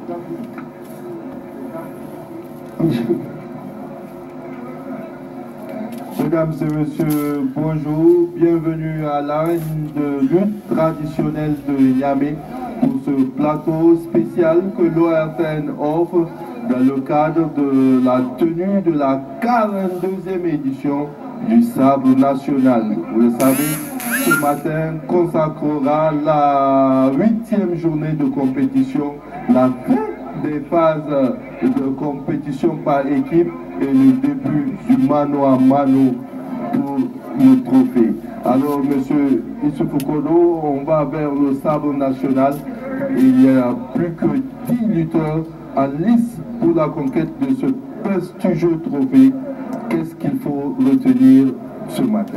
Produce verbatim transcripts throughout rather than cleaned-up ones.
Mesdames et messieurs, bonjour, bienvenue à l'arène de lutte traditionnelle de Niamey pour ce plateau spécial que l'O R T N offre dans le cadre de la tenue de la quarante-deuxième édition du Sabre National. Vous le savez, ce matin consacrera la huitième journée de compétition, la fin des phases de compétition par équipe et le début du mano à mano pour le trophée. Alors, monsieur Issoufou Kodo, on va vers le Sabre National. Il y a plus que dix lutteurs en lice pour la conquête de ce prestigieux trophée. Qu'est-ce qu'il faut retenir ce matin?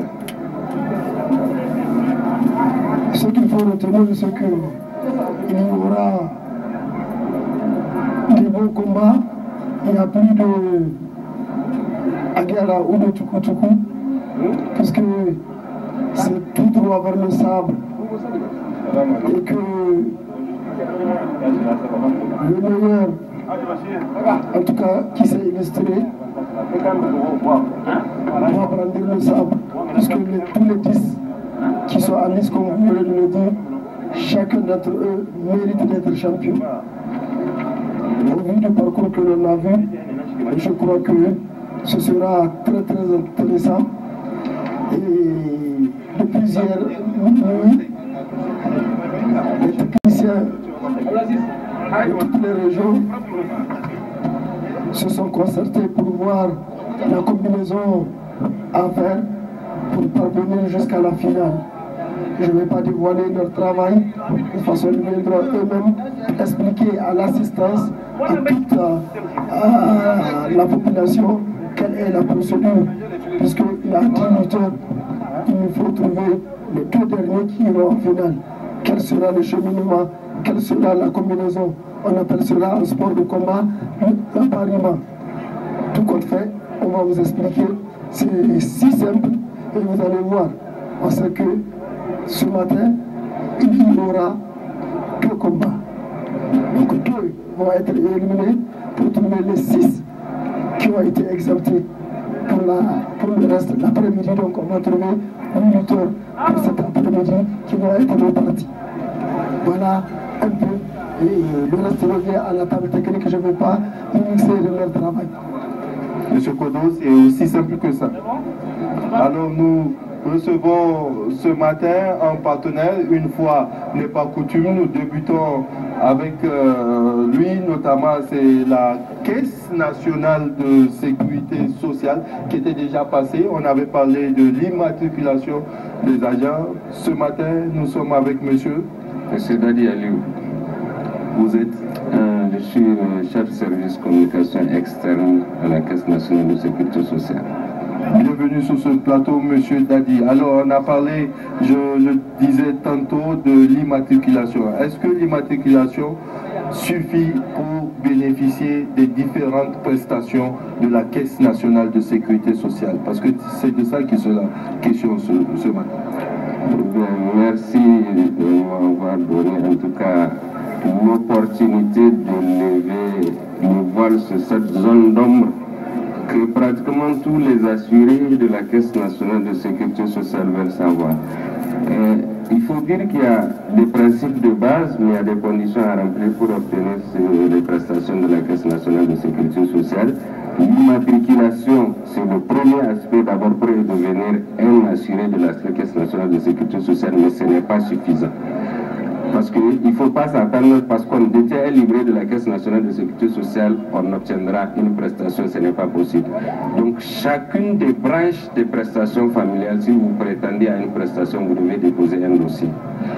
Ce qu'il faut retenir, c'est qu'il y aura des bons combats. Il n'y a plus de Agara ou de Tukutuku, puisque c'est tout droit vers le sabre. Et que le meilleur, en tout cas qui s'est illustré, doit prendre le sabre, puisque les, tous les dix qui sont en lice, comme vous voulez le dire, chacun d'entre eux mérite d'être champion. Au vu du parcours que l'on a vu, je crois que ce sera très très intéressant. Et depuis hier nuit, les techniciens de toutes les régions se sont concertés pour voir la combinaison à faire pour parvenir jusqu'à la finale. Je ne vais pas dévoiler leur travail, de toute façon ils viendront eux-mêmes expliquer à l'assistance, à toute à, à la population quelle est la procédure, puisqu'il y a dix lutteurs, il nous faut trouver les deux derniers qui iront en finale. Quel sera le cheminement, quelle sera la combinaison? On appelle cela un sport de combat, un pariement. Tout compte fait, on va vous expliquer, c'est si simple et vous allez voir. On sait que ce matin, il y aura deux combats. Donc deux vont être éliminés pour trouver les six qui ont été exemptés pour, la, pour le reste de l'après-midi. Donc on va trouver un lutteur pour cet après-midi qui va être reparti. Voilà un peu. Et le reste revient à la table technique. Je ne vais pas initier de leur travail. Monsieur Kodo, c'est aussi simple que ça. Alors nous recevons ce matin un partenaire, une fois n'est pas coutume, nous débutons avec euh, lui, notamment c'est la Caisse nationale de sécurité sociale qui était déjà passée. On avait parlé de l'immatriculation des agents. Ce matin, nous sommes avec monsieur. Monsieur Dadi Aliou. Vous êtes euh, Je suis le chef service communication externe à la Caisse nationale de sécurité sociale. Bienvenue sur ce plateau, monsieur Dadi. Alors, on a parlé, je le disais tantôt, de l'immatriculation. Est-ce que l'immatriculation suffit pour bénéficier des différentes prestations de la Caisse nationale de sécurité sociale? Parce que c'est de ça qu'il sera question ce, ce matin. Bien, merci de m'avoir donné en tout cas l'opportunité de lever le voile sur cette zone d'ombre que pratiquement tous les assurés de la Caisse nationale de sécurité sociale veulent savoir. Et il faut dire qu'il y a des principes de base, mais il y a des conditions à remplir pour obtenir ces, les prestations de la Caisse nationale de sécurité sociale. L'immatriculation, c'est le premier aspect d'abord pour devenir un assuré de la Caisse nationale de sécurité sociale, mais ce n'est pas suffisant. Parce qu'il ne faut pas s'attendre, parce qu'on détient un livret de la Caisse nationale de sécurité sociale, on obtiendra une prestation, ce n'est pas possible. Donc chacune des branches des prestations familiales, si vous prétendez à une prestation, vous devez déposer un dossier.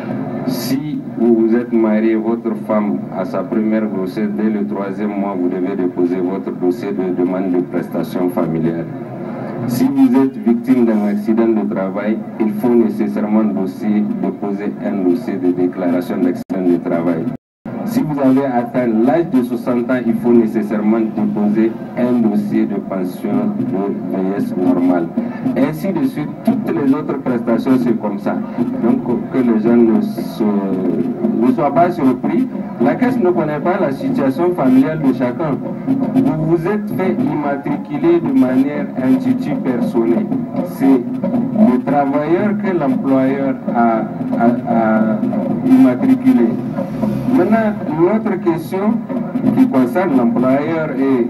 Si vous vous êtes marié, votre femme à sa première grossesse, dès le troisième mois, vous devez déposer votre dossier de demande de prestation familiale. Si vous êtes victime d'un accident de travail, il faut nécessairement dossier, déposer un dossier de déclaration d'accident de travail. Si vous avez atteint l'âge de soixante ans, il faut nécessairement déposer un dossier de pension de vieillesse normale. Ainsi de suite, toutes les autres prestations, c'est comme ça. Donc, que les gens ne, se, ne soient pas surpris. La Caisse ne connaît pas la situation familiale de chacun. Vous vous êtes fait immatriculer de manière institut personnelle. C'est le travailleur que l'employeur a, a, a immatriculé. Maintenant, l'autre question qui concerne l'employeur et,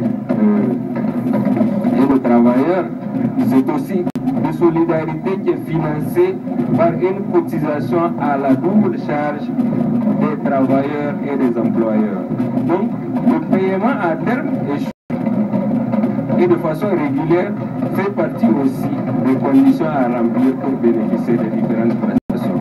euh, et le travailleur, c'est aussi une solidarité qui est financée par une cotisation à la double charge des travailleurs et des employeurs. Donc, le paiement à terme est et de façon régulière fait partie aussi des conditions à remplir pour bénéficier des différentes prestations.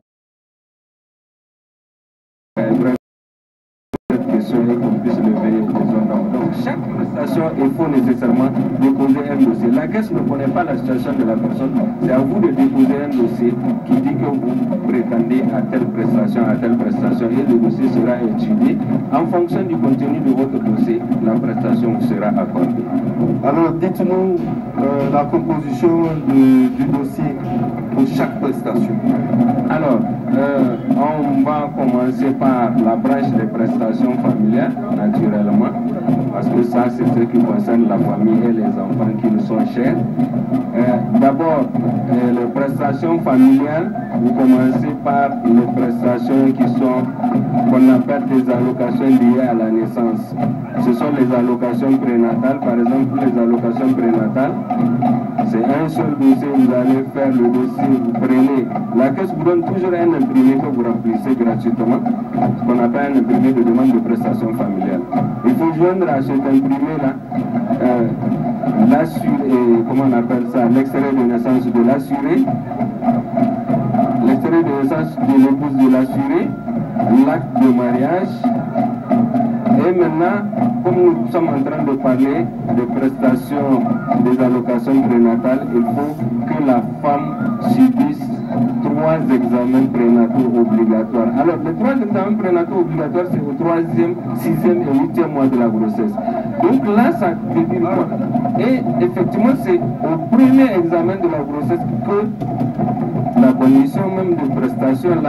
Cette question est qu'on puisse lever les zones d'emploi. Donc chaque prestation, il faut nécessairement déposer un dossier. La Caisse ne connaît pas la situation de la personne. C'est à vous de déposer un dossier qui dit que vous prétendez à telle prestation, à telle prestation, et le dossier sera étudié. En fonction du contenu de votre dossier, la prestation vous sera accordée. Alors dites-nous euh, la composition de, du dossier pour chaque prestation. Alors, euh, on va commencer par la branche des prestations familiales, naturellement, parce que ça, c'est ce qui concerne la famille et les enfants qui nous sont chers. Euh, D'abord, euh, les prestations familiales, vous commencez par les prestations qui sont, qu'on appelle des allocations liées à la naissance. Ce sont les allocations prénatales, par exemple, les allocations prénatales. C'est un seul dossier, vous allez faire le dossier, vous prenez. La Caisse vous donne toujours un imprimé que vous remplissez gratuitement, ce qu'on appelle un imprimé de demande de prestation familiale. Il faut joindre à cet imprimé-là euh, l'assuré, comment on appelle ça, l'extrait de naissance de l'assuré, l'extrait de naissance de l'épouse de l'assuré, l'acte de mariage. Et maintenant, comme nous sommes en train de parler de prestations des allocations prénatales, il faut que la femme subisse trois examens prénataux obligatoires. Alors, les trois examens prénataux obligatoires, c'est au troisième, sixième et huitième mois de la grossesse. Donc là, ça veut dire quoi? Et effectivement, c'est au premier examen de la grossesse que la condition même de prestation, la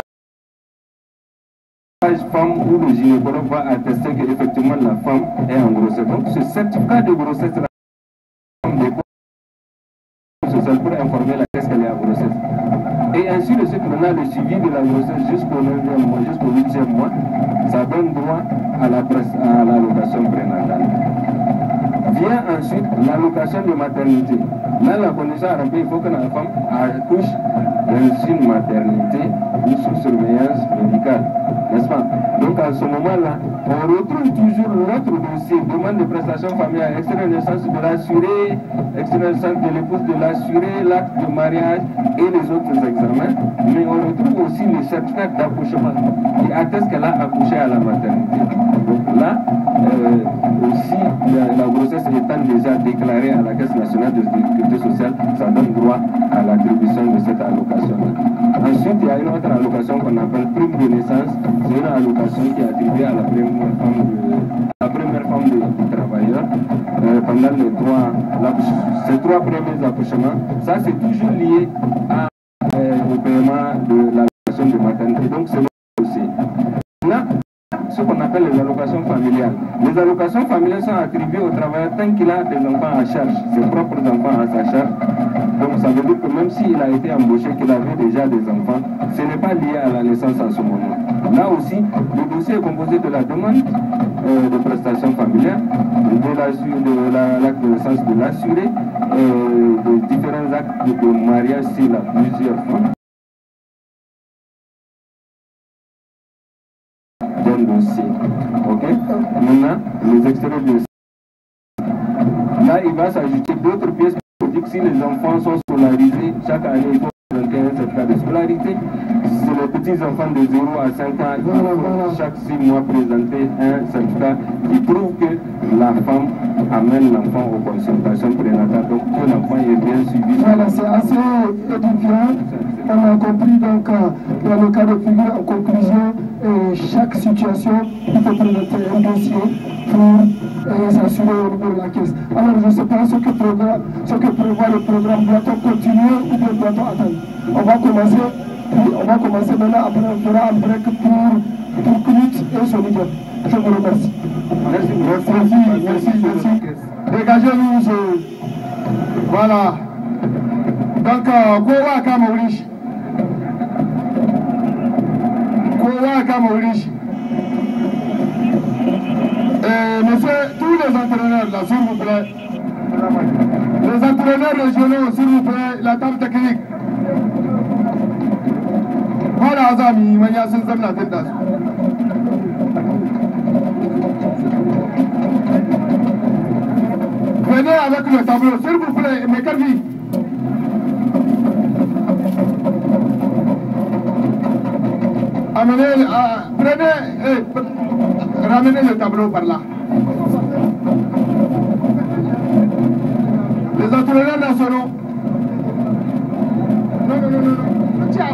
femme ou le gynécologue va attester qu'effectivement la femme est en grossesse. Donc ce certificat de grossesse, la femme dépose social pour informer la caisse qu'elle est en grossesse. Et ainsi de suite, maintenant le suivi de la grossesse jusqu'au neuvième mois, jusqu'au huitième mois, ça donne droit à la à l'allocation prénatale. Vient ensuite l'allocation de maternité. Là, la condition à remplir, il faut que la femme accouche dans une maternité ou sous surveillance médicale, n'est-ce pas? Donc à ce moment-là, on retrouve toujours notre dossier, demande de prestations familiales, extrait de naissance de l'assuré, extrait de naissance de l'épouse de l'assuré, l'acte de mariage et les autres examens. Mais on retrouve aussi le certificat d'accouchement qui atteste qu'elle a accouché à la maternité. Donc là, euh, aussi, la, la grossesse étant déjà déclarée à la Caisse nationale de sécurité sociale, ça donne droit à l'attribution de cette allocation-là. Ensuite, il y a une autre allocation qu'on appelle prime de naissance. C'est une allocation qui est attribuée à la première femme, de, la première femme de, du travailleur euh, pendant les trois, ces trois premiers accouchements. Ça, c'est toujours lié à, euh, au paiement de l'allocation de maternité. Donc, c'est le dossier. Là, ce qu'on appelle les allocations familiales. Les allocations familiales sont attribuées au travailleur tant qu'il a des enfants à charge, ses propres enfants à sa charge. Donc ça veut dire que même s'il a été embauché, qu'il avait déjà des enfants, ce n'est pas lié à la naissance en ce moment. Là aussi, le dossier est composé de la demande euh, de prestations familiales, de l'acte de naissance de l'assuré, euh, de différents actes de mariage s'il a plusieurs fois. Dossier. Ok? Maintenant, les extraits de là, il va s'ajouter d'autres pièces pour dire que si les enfants sont scolarisés, chaque année, il faut présenter un certificat de scolarité. Si c'est les petits enfants de zéro à cinq ans, il faut chaque six mois présenter un certificat qui prouve que la femme amène l'enfant aux consultations prénatales, donc que l'enfant est bien suivi. Voilà, c'est assez édifiant. On a compris donc dans le cas de figure en conclusion, euh, chaque situation il faut présenter un dossier pour euh, s'assurer au niveau de la caisse. Alors je ne sais pas ce que, programme, ce que prévoit le programme, doit-on continuer ou bien doit-on attendre? On va commencer, puis on va commencer maintenant, après on fera un break pour, pour Knut et Solidaire. Je vous remercie. Merci, merci, merci, merci. Dégagez-nous ce... Voilà. Donc, kowa kama wurin shi. Kowa kama wurin shi. Monsieur, tous les entraîneurs là, s'il vous plaît. Les entraîneurs régionaux, s'il vous plaît, la table technique. Voilà, Azami, manya sun zamna tun da su. Venez avec le tableau, s'il vous plaît, mes carvis. Amenez, euh, prenez, eh, ramenez le tableau par là. Les entraîneurs nationaux. Non, non, non, non, non. Tiens,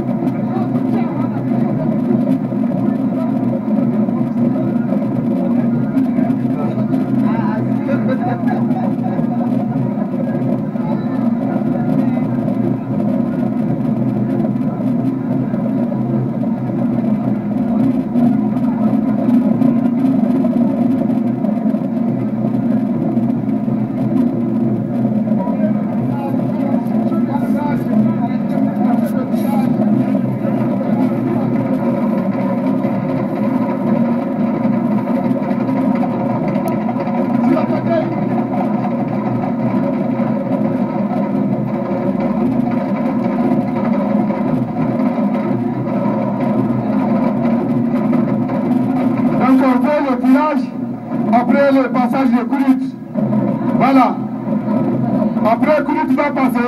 après le passage de Koulut. Voilà. Après Koulut va passer.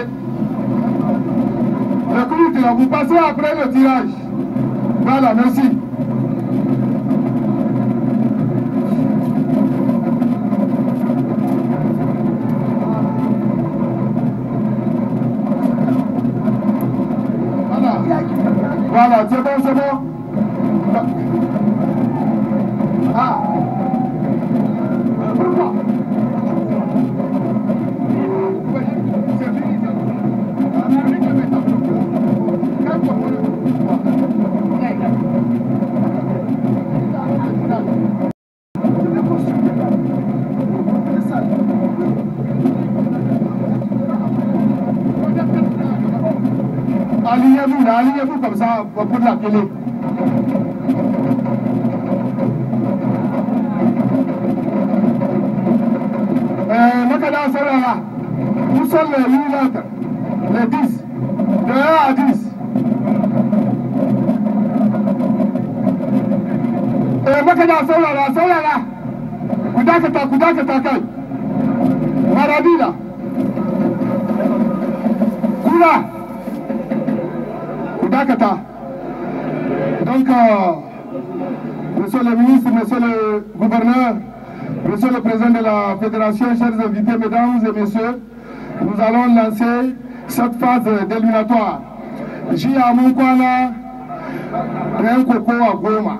Le Koulut là, vous passez après le tirage. Voilà, merci. Voilà. Voilà, c'est bon, c'est bon. Ah. Alignez-vous là, alignez-vous comme ça pour la télé. Makada Sarara, où sont les millimètres? Les dix, de un à dix. Makada Sarara, Sarara, Kudakata, Kudakata Kai, Maradina, Kula, Kudakata. Donc, euh, monsieur le ministre, monsieur le gouverneur, monsieur le président de la fédération, chers invités, mesdames et messieurs, nous allons lancer cette phase d'éliminatoire. J'ai à mon coin un coco à Goma.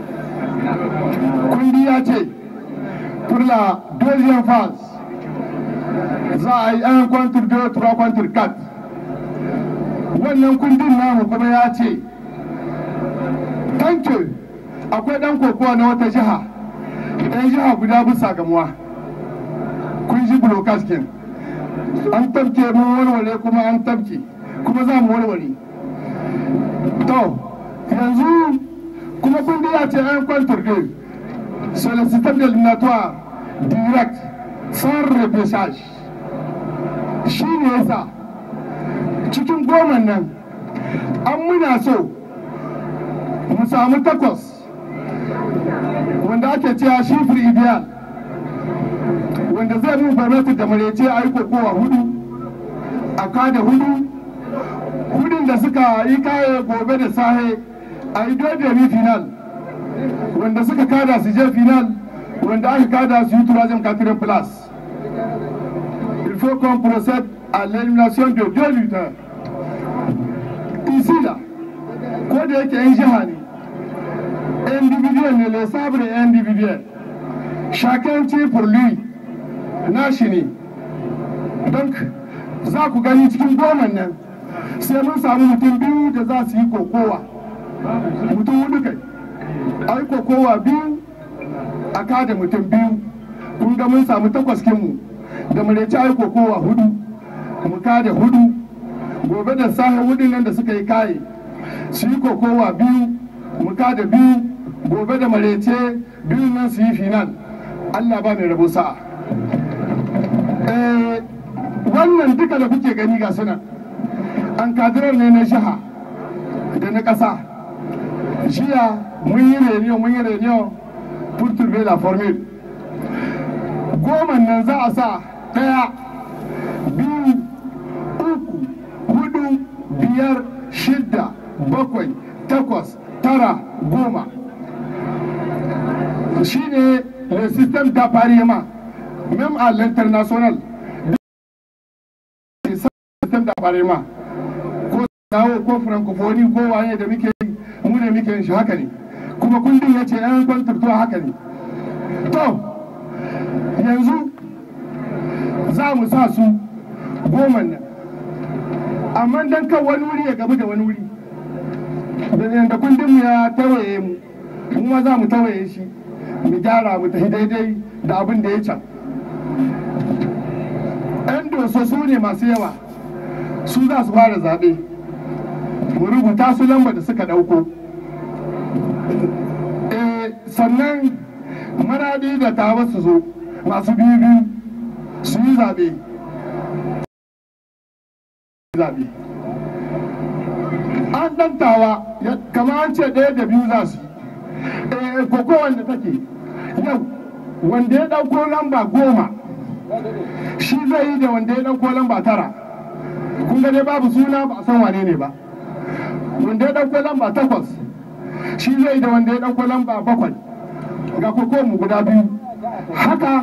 Kundiache, pour la deuxième phase, ça a un contre deux, trois contre quatre. Wannan kundin namu kuma ya ce, tant que akwai dan kokowa na wata jiha, ɗan jiha guda bisa gamuwa, kun ji blocage kin. An tabke mun warware kuma an tabke, kuma za mu warware. To, yanzu kuma kundi ya ce un contre deux, sur le système éliminatoire direct, sans repêchage. Shi ne yasa cikin goma nan an muna so mu samu takwas wanda ake cewa shifir ideal wanda zai mu farmata da marece a yi kokowa hudu a kada hudu hudun da suka yi kaye gobe da sahe a yi dodemi final wanda suka kada su je final wanda aka kada su yi troisième quatrième place. Il faut qu'on procède à l'élimination de deux lutteurs. Ici là, ko da yake yan jiha ne, individuel ne, le sabre est individuel. Chacun tire pour lui, nashi ne. Donc, za ku gani cikin goma nan, sai mun samu mutum biyu da za su yi kokowa. Mutum hudu kai, a yi kokowa biyu a kada mutum biyu. Kun ga mun samu takwas kinmu, da marece a yi kokowa hudu, mu kada hudu. Gobe da sahi hudun nan da suka yi kaye, su yi kokowa biyu, mu kada biyu. Gobe da marece biyu nan su yi final. Allah ba mai rabo sa'a. Wannan duka da kuke gani ga suna an kadirar ne na jiha da na ƙasa. Jiya mun yi reunion mun yi reunion pour trouver la formule. Goma nan za a sa ɗaya, biyu, uku, hudu, biyar, shidda, bakwai, takwas, tara, goma. Shi ne le système d'appariement, même à l'international. Le système d'appariement. Ko dawo ko francophonie ko waye da muke mu da muke shi haka ne. Kuma kundin ya ce yan kwantarto haka ne. To, yanzu za mu sa su goma nan. Amma dan kan wani wuri ya gamu da wani wuri. Da kundin mu ya tawaye mu, mu ma za mu tawaye shi. Mu gyara mu tafi daidai da abin da ya can. 'Yan doso su ne masu yawa, su za su fara zaɓe. Mu rubuta su lamba da suka ɗauko. Sannan maradi da tawa su zo masu biyu biyu su yi zaɓe. An ɗantawa kama an ce ɗaya da biyu za su yi. Koko wanda take yau wanda ya ɗauko lamba goma shi zai yi da wanda ya ɗauko lamba tara. Kun ga dai babu suna ba a san wane ne ba. Wanda ya ɗauko lamba takwas shi zai yi da wanda ya ɗauko lamba bakwai. Ga koko mu guda biyu. Haka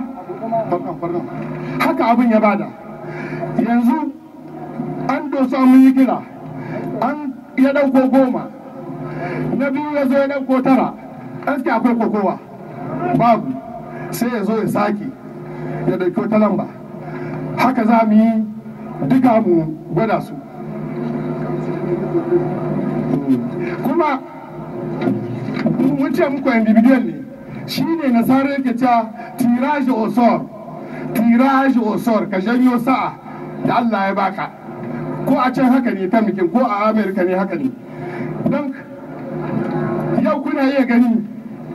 haka abin ya bada. Yanzu an dosa mun yi kira, an ya ɗauko goma, na biyu ya zo ya ɗauko tara. Ɗanke akwai kokowa babu, sai ya zo ya sake ya ɗauki wata lamba. Haka za mu yi duka mu gwada su. Kuma mun ce muku individual ne, shi ne nasara yake cewa tirage au sort, tirage au sort, ka janyo sa'a da Allah ya baka. Ko a can haka ne ta mikin, ko a Amerika ne haka ne. Don yau kuna iya gani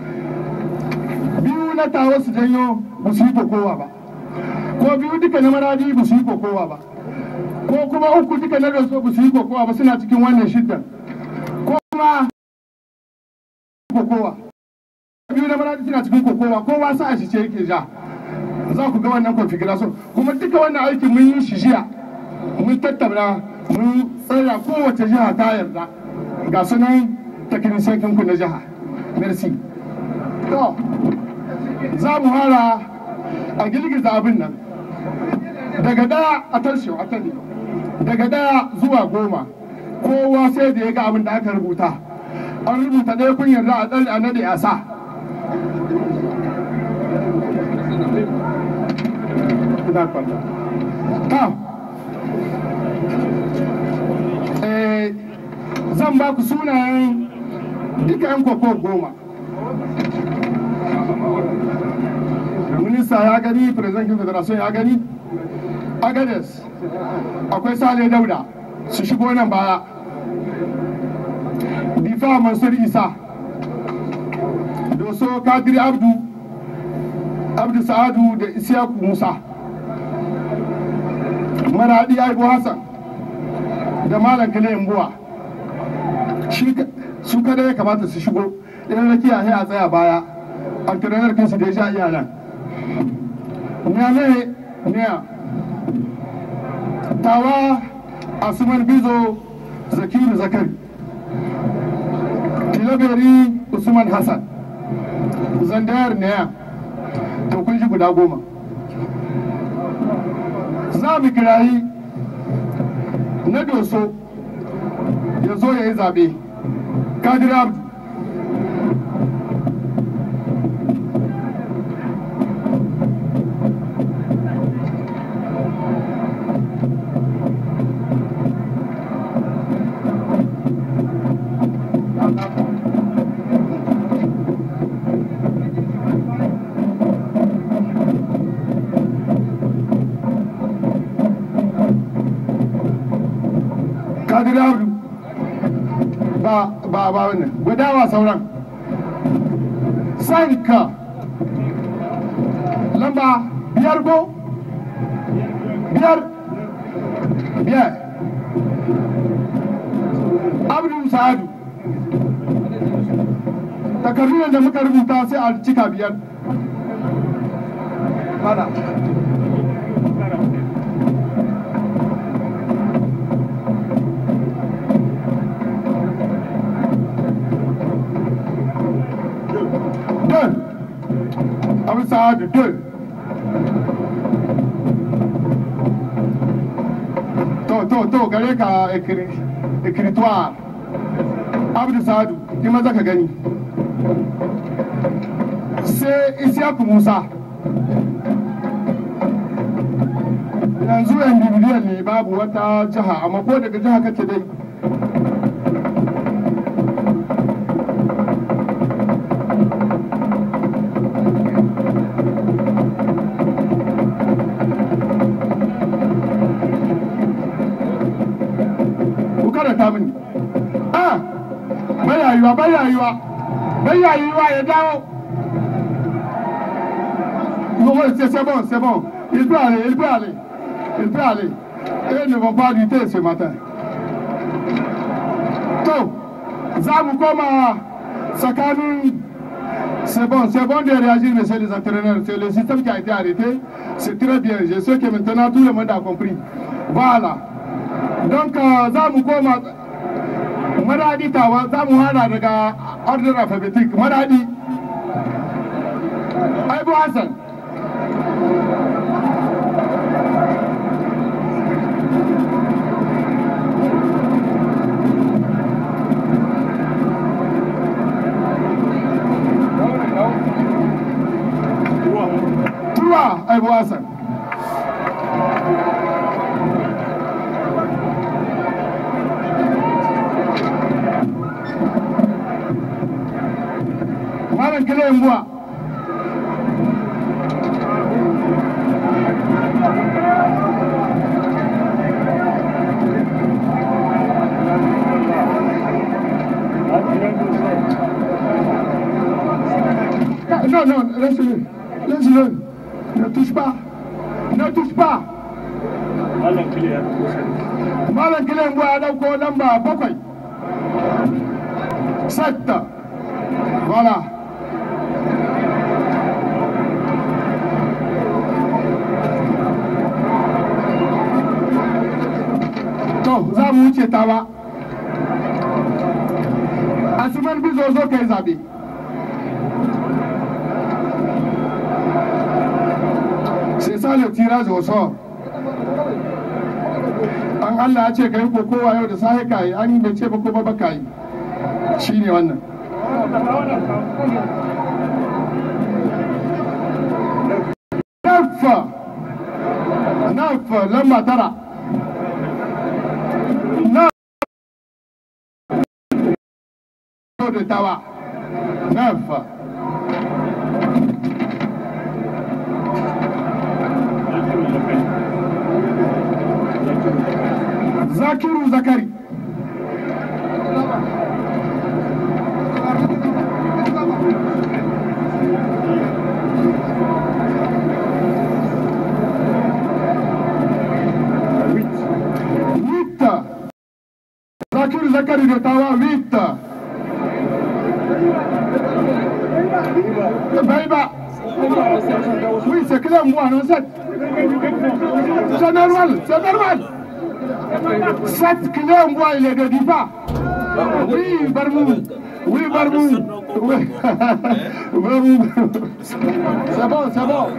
biyu na tawa su janyo ba su yi kokowa ba, ko biyu duka na maradi ba su yi kokowa ba, ko kuma uku duka na doso ba su yi kokowa ba, suna cikin wannan shiddan, ko kuma kokowa biyu na maradi suna cikin kokowa, kowa sa a shi ce yake ja. Za ku ga wannan configuration. Kuma duka wannan aikin mun yi shi jiya, mun tattauna, mun tsaya kowace jiha ta yarda. Ga sunan technician kinku na jiha. Merci. To, za mu hara a girgiza abin nan. Daga daya a tarshe a tani. Daga daya zuwa goma. Kowa sai da ya ga abin da aka rubuta. An rubuta ɗaya kun yarda a ɗan a nade a sa. Ta. Eh, zan ba ku sunayen duka 'yan koko goma. Minista ya gani, President Federation ya gani. Agades, akwai Sale Dauda, su shigo nan baya. Difa Mansur Isa, Doso Kadiri Abdu, Abdu Sa'adu da Isiyaku Musa. Maradi Aibu Hassan da Malam Kale Mbuwa. Su kada ya kamata su shigo, idan rakiya sai a tsaya baya. Antrenar kansu da ya sha iyalan. Nyame Nya Tawa Asuman Bizo Zakiru Zakari. Tilaberi Usman Hassan. Zandar Nya to kun ji guda goma. Za mu kirayi na Doso ya zo ya yi zaɓe. Kadir Abdu. Kadir Abdu ba ba ba wannan gudawa sauran sanka lamba biyar ko biyar biyar Abdu Sa'adu takardun da muka rubuta sai a cika biyar mana Abdu Sa'adu deux. To to to gare ka écritoire. Abdu Sa'adu ki maza ka gani. Sai Isiyaku Musa. Yanzu individual ne babu wata jiha amma ko daga jiha kake dai. Mini. Ah, bayayuwa bayayuwa bayayuwa ya dawo. Non, c'est c'est bon, c'est bon. Il peut aller, il peut aller, il peut aller. Et ils ne vont pas lutter ce matin. Donc, Zamu Koma, Sakani, c'est bon, c'est bon de réagir, messieurs les entraîneurs. C'est le système qui a été arrêté. C'est très bien. Je sais que maintenant tout le monde a compris. Voilà. Donc, Zamu Koma, Maradi Tawa, Zamu Hana daga ordre alphabétique. Maradi, Aïbou Hassan. Trois, Aïbou Hassan. Malam Kile Mbwa. Non, non, laisse-le. Laisse-le. Ne touche pas. Ne touche pas. Malam Kile Mbwa a dauko lamba bakwai. Sept. Voilà. To, za mu wuce tawa. Asuman bizo zo kai zabe. C'est ça le tirage au sort. An Allah ya ce kai kokowa yau da safe kai, an bai ce ba ko ba kai. Shine wannan. Neuf. Neuf, lamba tara. Neuf. De Tawa. Neuf. Zakiru Zakari. Huit. Zakiru Zakari de Tawa, huit. Baïba. Oui, c'est clair, moi, non, sept. C'est normal, c'est normal. Sept clés, moi, il est de Difa. Oui, Barmou. Oui, Barmou. Oui. C'est bon, c'est bon.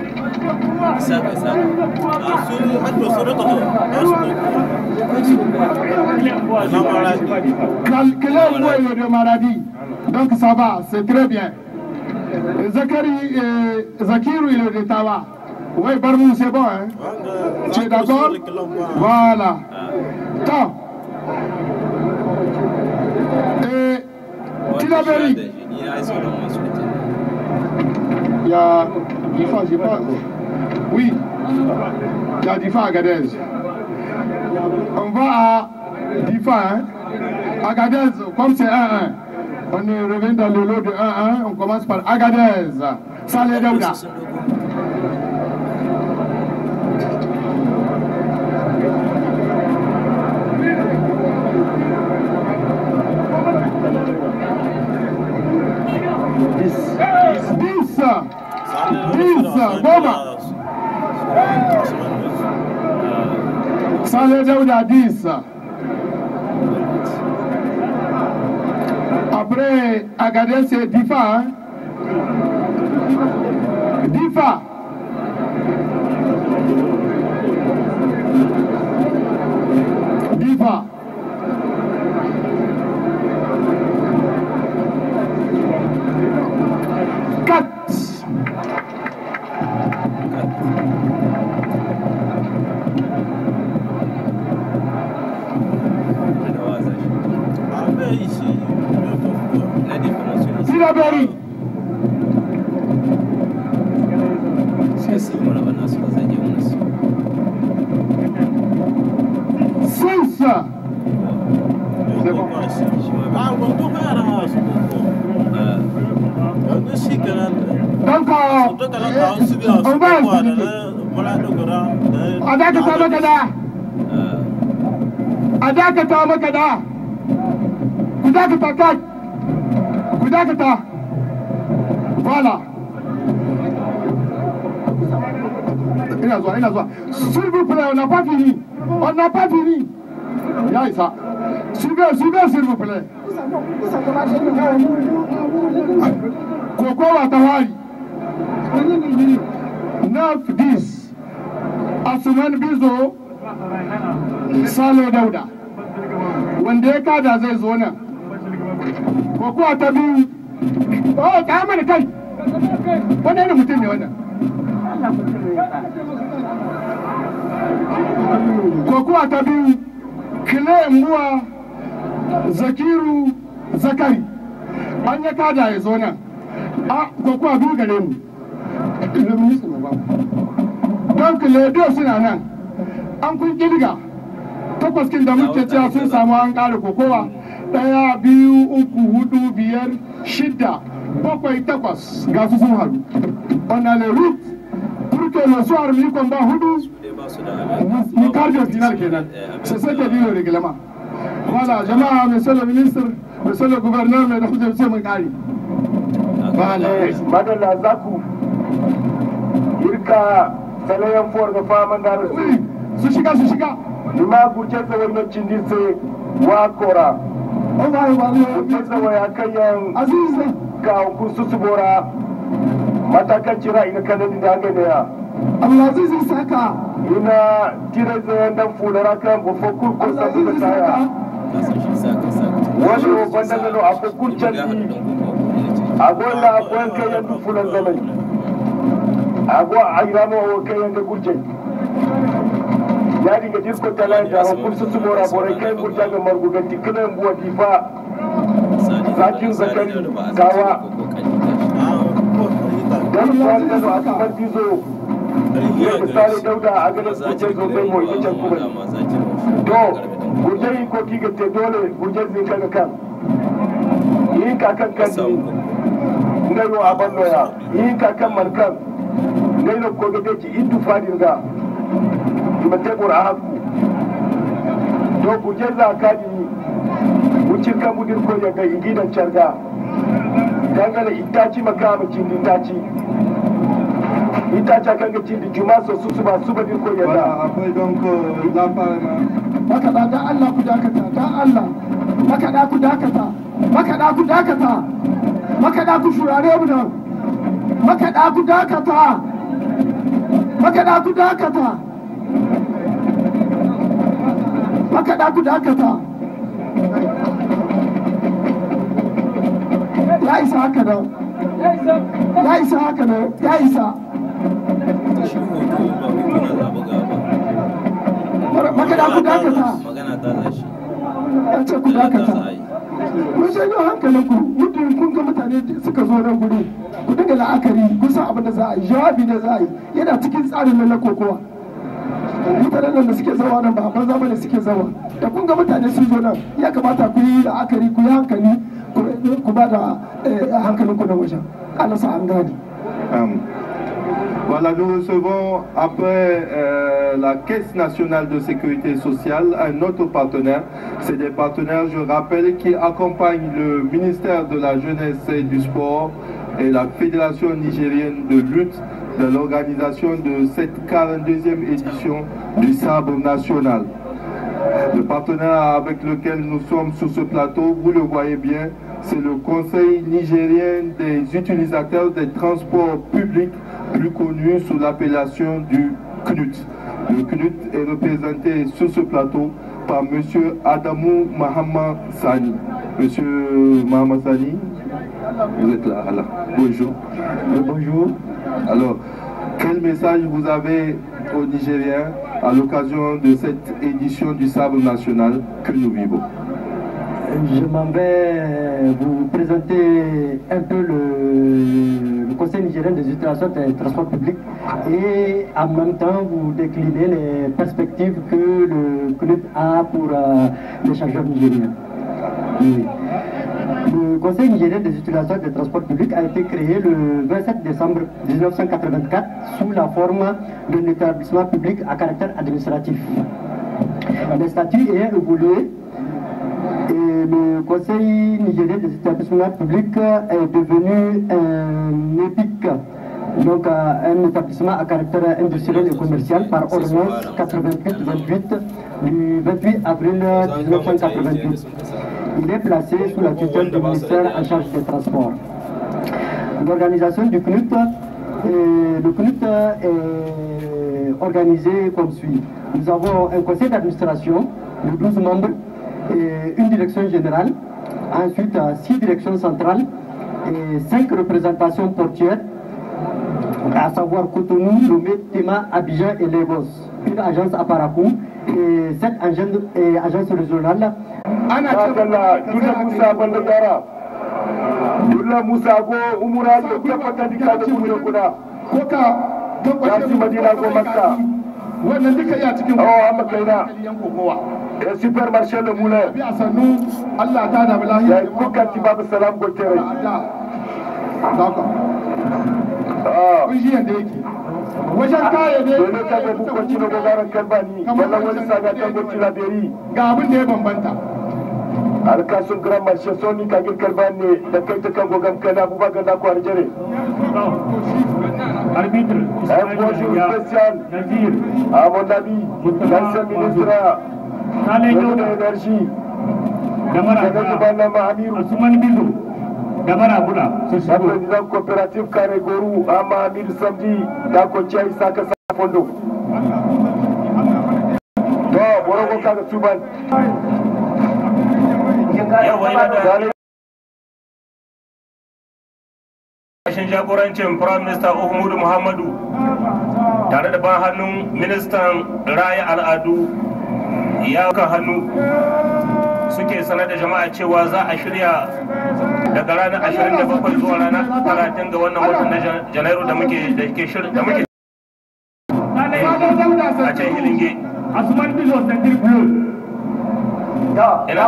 Quel de maladie. Donc ça va, c'est très bien. Zakari, euh, Zakirou, il est de Tawa. Oui, Barmou, c'est bon, hein? Tu es d'accord? Voilà. Tant. Et Tilaberi. Il y a Difa, je pas. Oui, il y a Difa à Agadez. On va à Difa, hein? Agadez, comme c'est un un. On revient dans le lot de un un, on commence par Agadez. Salé Daouda. dix, dix, Goma. Salé Daouda, dix. Après Agadez, c'est Difa, hein? Difa. Difa. Quatre. Tilaberi. Six. C'est bon. Donc, on va Adakata Makada. Adakata Makada. Kudakata Kat. Kudakata. Voilà. Il a joie, il a joie. S'il vous plaît, on n'a pas fini. On n'a pas fini. Y'a ça. Suivez, suivez, s'il vous plaît. Koko Watawari. neuf dix. Asuman Bizo. Salo Dauda. Wanda ya kada zai zo nan. Koko ta biyu. Oh, ta mana kai. Wannan ne mutum ne wannan. Koko ta biyu. Kile Mbuwa Zakiru Zakari. An ya kada ya zo nan. A koko a biyu gare mu. Don kile biyu suna nan. An kun kirga. Takwas kin da muke cewa sun samu an ƙara kokowa. Ɗaya, biyu, uku, hudu, biyar, shida, bakwai, takwas ga su sun haɗu. On a le route pour que le soir mi combat hudu mu cardio final kenan. C'est ce que dit le règlement. Voilà, jama'a, monsieur le ministre, monsieur le gouverneur, mesdames et messieurs, mun kare. Voilà. Madalla Zaku. Irka salayan for ga faman da Oui, su shiga su shiga. Lima gurce da wannan cindirse wa kora. On va évaluer. Gurce da waya kayan Aziz. Ga kunsu su bora. Matakan cira ina kanan da ga da ya. Abdulaziz Isaka. Ina tire da dan fulara kan bu fokul ko sa da taya. Wani banda gano a fokul canji. Agwala agwan kayan du fulan zamai. Agwa ayramo kayan da gurce. Yari ga disko talai da kunsu su bora bora kai gurja ga marguganti kanan buwa difa. Zakin zakari gawa. Dan wanda da aka bizo ya misali dauda a ganin guje zo bai mu ita kuma to guje ko kiga te dole guje zai kaga kan yi ka kan kan ni ngai ro abanno ya yi ka kan man kan ngai no ko gade ki indu fadin ga kuma te bora hakku to guje za ka ni wucin kan mudir ko ya ga gidan carga dangane itaci makama cin itaci itaci kan ga cin juma so su ba su ba din ko yalla Après donc euh, la parma. Makaɗa da Allah ku dakata, da Allah. Makaɗa ku dakata, makaɗa ku dakata. makaɗa ku shurare mu nan, makaɗa ku dakata, makaɗa ku dakata, makaɗa ku dakata. Ya isa haka nan, ya isa haka nan, ya isa. Makaɗa ku dakata, ya ce ku dakata. Mun janyo hankalinku, mutum kun ga mutane suka zo nan guri, ku dinga la'akari, kun san abin da za a yi, jawabi da za a yi, yana cikin tsarin nan na kokowa. Mutanen nan da suke zawa nan ba a banza bane suke zawa. Da kun ga mutane sun zo nan, ya kamata ku yi la'akari, ku yi hankali, ku ba da hankalinku na wajen. Allah sa an gane. Voilà, nous recevons après euh, la Caisse nationale de sécurité sociale un autre partenaire. C'est des partenaires, je rappelle, qui accompagnent le ministère de la Jeunesse et du Sport et la Fédération nigérienne de lutte dans l'organisation de cette quarante-deuxième édition du Sabre national. Le partenaire avec lequel nous sommes sur ce plateau, vous le voyez bien, c'est le Conseil nigérien des utilisateurs des transports publics, plus connu sous l'appellation du C N U T. Le C N U T est représenté sur ce plateau par M. Adamou Mahama Sani. Monsieur Mahama Sani, vous êtes là, là. Bonjour. Bonjour. Alors, quel message vous avez aux Nigériens à l'occasion de cette édition du Sabre national que nous vivons? Je m'en vais vous présenter un peu le, le Conseil nigérien des utilisateurs des transports publics et en même temps vous décliner les perspectives que le C N U T a pour euh, les chargeurs nigériens. Oui. Le Conseil nigérien des utilisateurs des transports publics a été créé le vingt-sept décembre mille neuf cent quatre-vingt-quatre sous la forme d'un établissement public à caractère administratif. Les statuts ayant évolué, et le Conseil nigérien des établissements publics est devenu un EPIC, donc un établissement à caractère industriel et commercial par ordonnance quatre-vingt-huit vingt-huit du vingt-huit avril mille neuf cent quatre-vingt-huit. Il est placé sous la tutelle du ministère en charge des transports. L'organisation du C N U T, et le C N U T est organisé comme suit. Nous avons un conseil d'administration de douze membres, et une direction générale, ensuite six directions centrales et cinq représentations portières, à savoir Cotonou, Lomé, Tema, Abidjan et Lagos, une agence à Parakou et sept agences régionales. wannan duka iya cikin ya supermarché le moulin bi asanu Allah ta da bilahi ya kuka ti babu salam ko tere d'accord ah kun ji yanda yake wajen kaya ne dole ka ga bu ko cino go garan kalbani wala wani saga ta go ci laberi ga abin da ya bambanta alkasun grand marché soni ka gir kalbani da kai ta kan go gam kana bu ba ga da ko arjere arbitre un bonjour spécial à mon ami l'ancien ministre de l'énergie Asuman Bizo Damara Bula le président coopératif Karegorou Ama Amir Samdi Dakocha Isaka Safondo to borogo kaga suban Kashin jagorancin Prime Minister Uhumudu Muhammadu tare da ban hannun ministan raya al'adu ya kan hannu suke sanar da jama'a cewa za a shirya daga ranar ashirin da bakwai zuwa ranar talatin ga wannan watan na janairu da muke da ke shirin da muke a can hilinge asuman bizo sandir blue ina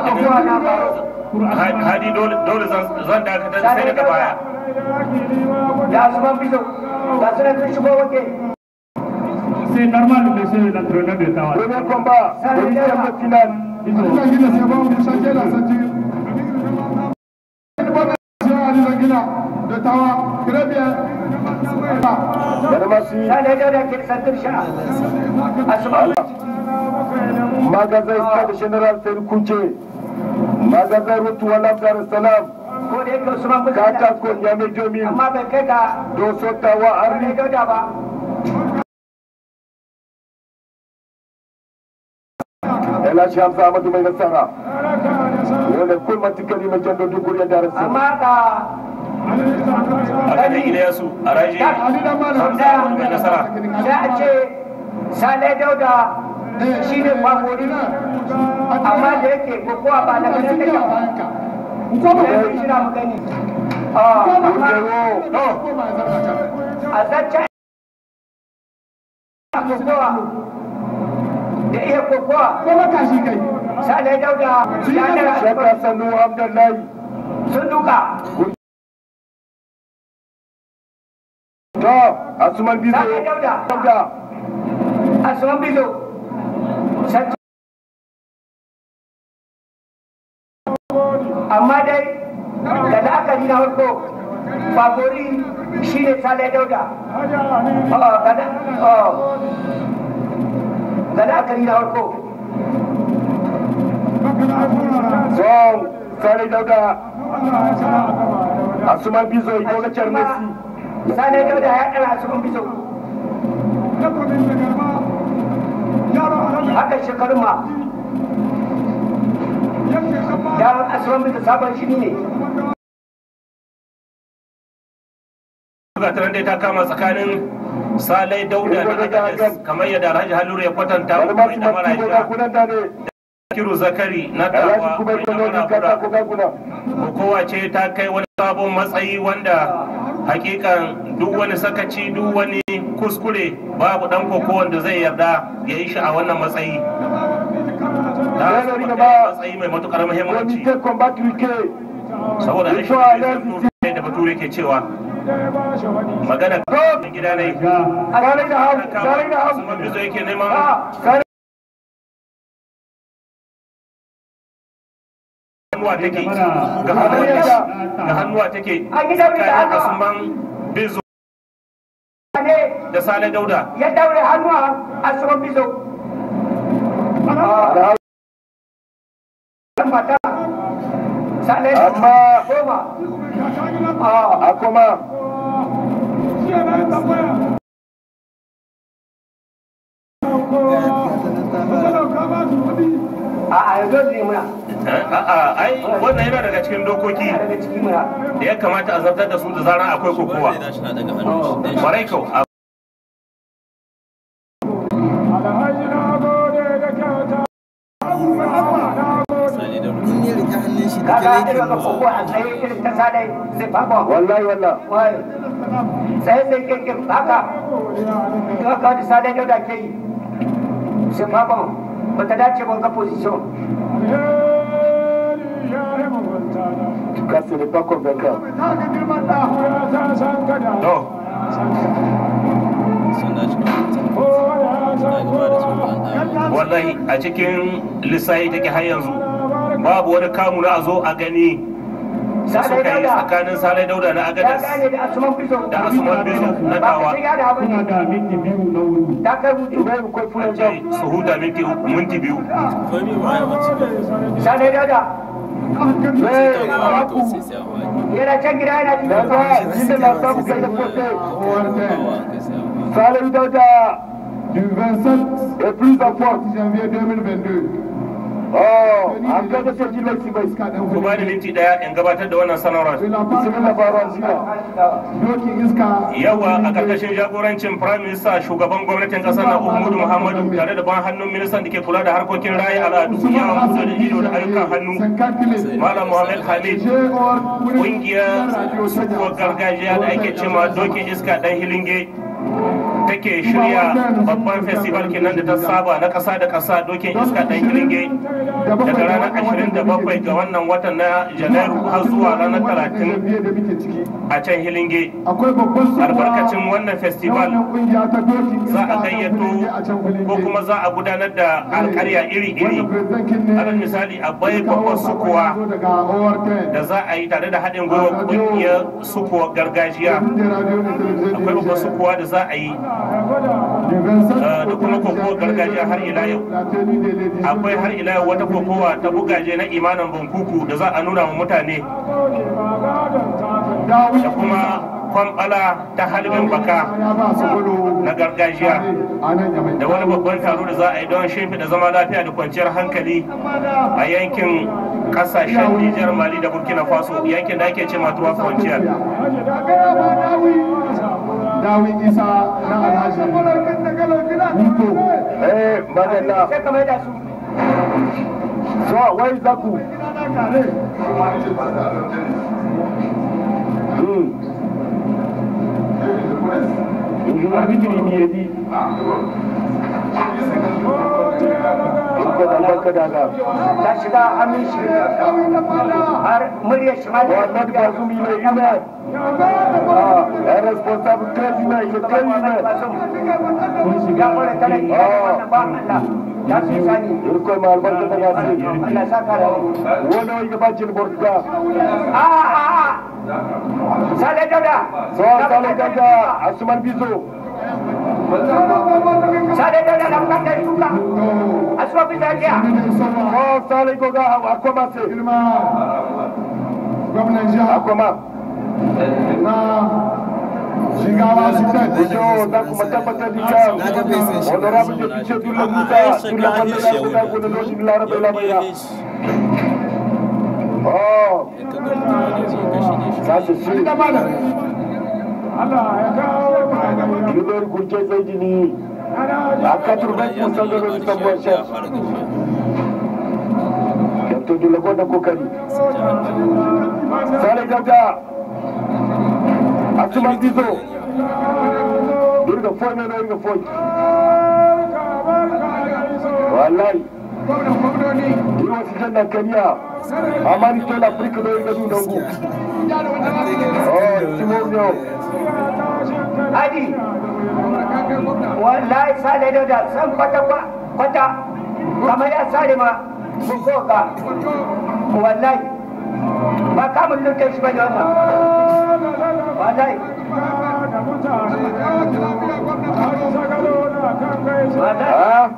hadi dole zan dakatar sai daga baya ya asuman bizo ga sunan sun shigo wake c'est normal monsieur l'entraîneur de Tawa premier combat de huitième de finale c'est bon de changer la ceinture de Tawa très bien magasin stade général Seydou Kounché magasin route Wala Dar es Salaam da yake Usman Buza katako nyame domin amma bai kai ga dosotawa arni dauda ba. ela shi hamsa amadu mai nasara wanda kulman tikari mai jando duguri ya darasa amma ga aka da Iliyasu a raji mai nasara sai a ce Sale Dauda shi ne kwamori amma da yake kokowa ba na ganin da yawa ya yi shira mu gani a zancen kokowa da iya kokowa Sale Dauda ya dara shaka sanu abdullahi sun duka to asuman bizo Sale Dauda asuman bizo amma dai da la'akari na farko favori shi ne Sale Dauda da la'akari na farko son Sale Dauda asuman bizo iko ga charmesi Sale Dauda ya ɗara asuman bizo haka shekarun ma yaron asuman bizo sabon shi ne gataran dai ta kama tsakanin Sale Dauda da Agadez kamar yadda Alhaji Haliru ya kwatanta mai da maraja Kiru Zakari na dawa mai da marabura kowa ce ta kai wani sabon matsayi wanda hakikan duk wani sakaci duk wani kuskure babu dan koko wanda zai yarda ya yi shi a wannan matsayi ta matsayi mai matukar muhimmanci saboda shi da bature ke cewa magana gida ne kuma bizo yake neman hannuwa take ga hannuwa take kayan asuman bizo da Sale Dauda ya daure hannuwa asuman bizo amma a kuma a yanzu ne muna ai wannan yana daga cikin dokoki da ya kamata a zartar da su da zaran akwai kokowa barai kau wallahi wallahi sai sai ke haka ka ka da Sale Dauda ke yi sai babban bata dace ba ga position ka ce ne pas convaincant to wallahi a cikin lissahi take har yanzu babu wani kamu na a zo a gani da suka yi tsakanin Sale Dauda na Agadez da Asuman Bizo na Dawa su huda minti biyu Sale Dauda yana can gida yana cikin Sale Dauda du vingt-sept et plus en force janvier deux mille vingt-deux. Oh, an kaga sai ji laifi bai iska dan ku ba da minti daya in gabatar da wannan sanarwar. Bismillah baron jiya. Doki iska yawa a karkashin jagorancin Prime Minister shugaban gwamnatin kasar na Uhumudu Muhammadu tare da ban hannun ministan da ke kula da harkokin rayu al'adu yawon kusa da ido da ayyukan hannu Malam Muhammad Hamid kungiyar sukuwar gargajiya da ake cewa dokin iska dan hilinge take shirya babban festival kenan da ta saba na kasa da kasa dokin iska dan hilinge daga ranar ashirin da bakwai ga wannan watan na janairu har zuwa ranar talatin a can hilinge albarkacin wannan festival za a gayyato ko kuma za a gudanar da alkarya iri-iri alal misali akwai babban sukuwa da za a yi tare da haɗin gwiwa ƙungiyar sukuwa gargajiya akwai babban sukuwa da za a yi da kuma kokowar gargajiya har ila yau akwai har ila yau wata kokowa ta bugaje na imanin bankuku da za a nuna wa mutane da kuma kwamfala ta halibin baka na gargajiya da wani babban taro da za a yi don shimfiɗa zama lafiya da kwanciyar hankali a yankin kasashen Nijar, Mali da Burkina Faso, yankin da ake ce matuwa frontier. Dawi Isa na Alhaji Niko. Eh, madalla. So, wai zaku. Hmm. Abin ne ya di. Barka da ga. Ta shiga hannun shi har muryar shi ma da wannan ba su mi mai ina. Ah, è responsabile tre ina, il tre ina. ya fara tare da wannan ba Allah. Ya su sani. Irko ma albarka da gasi. Allah saka da wani wani ga bacin borga. Ah ah. Sale Dauda. So, Sale Dauda, Asuman Bizo. Sale Dauda da kan da suka. Asuman Bizo ya. Oh, Sale Goga akoma se. Gwamnan jiha akoma. Na Shigawa Sitan. So, da kuma tabbatar da cewa honorable deputy Dula Musa, Dula Musa da kuma Lodi Larabe Lamira. Oh, ça c'est sûr. River Gurje Zaidini, à quatre-vingts pour cent de nos Istanbul. Docteur de Lagonda Kokari. Sale Gauda, Asuman Bizo. Irga foi, não irga foi. Wallahi. Irwa Sijan na Kenya. Amani to l'Afrique no irga du Dongo. Oh, Simonio. Adi. Wallahi Sale Dauda san kwata kwata kamar ya sare ma ko ka. Wallahi ba kamun lutar shi ba da wannan. Wallahi. Ah.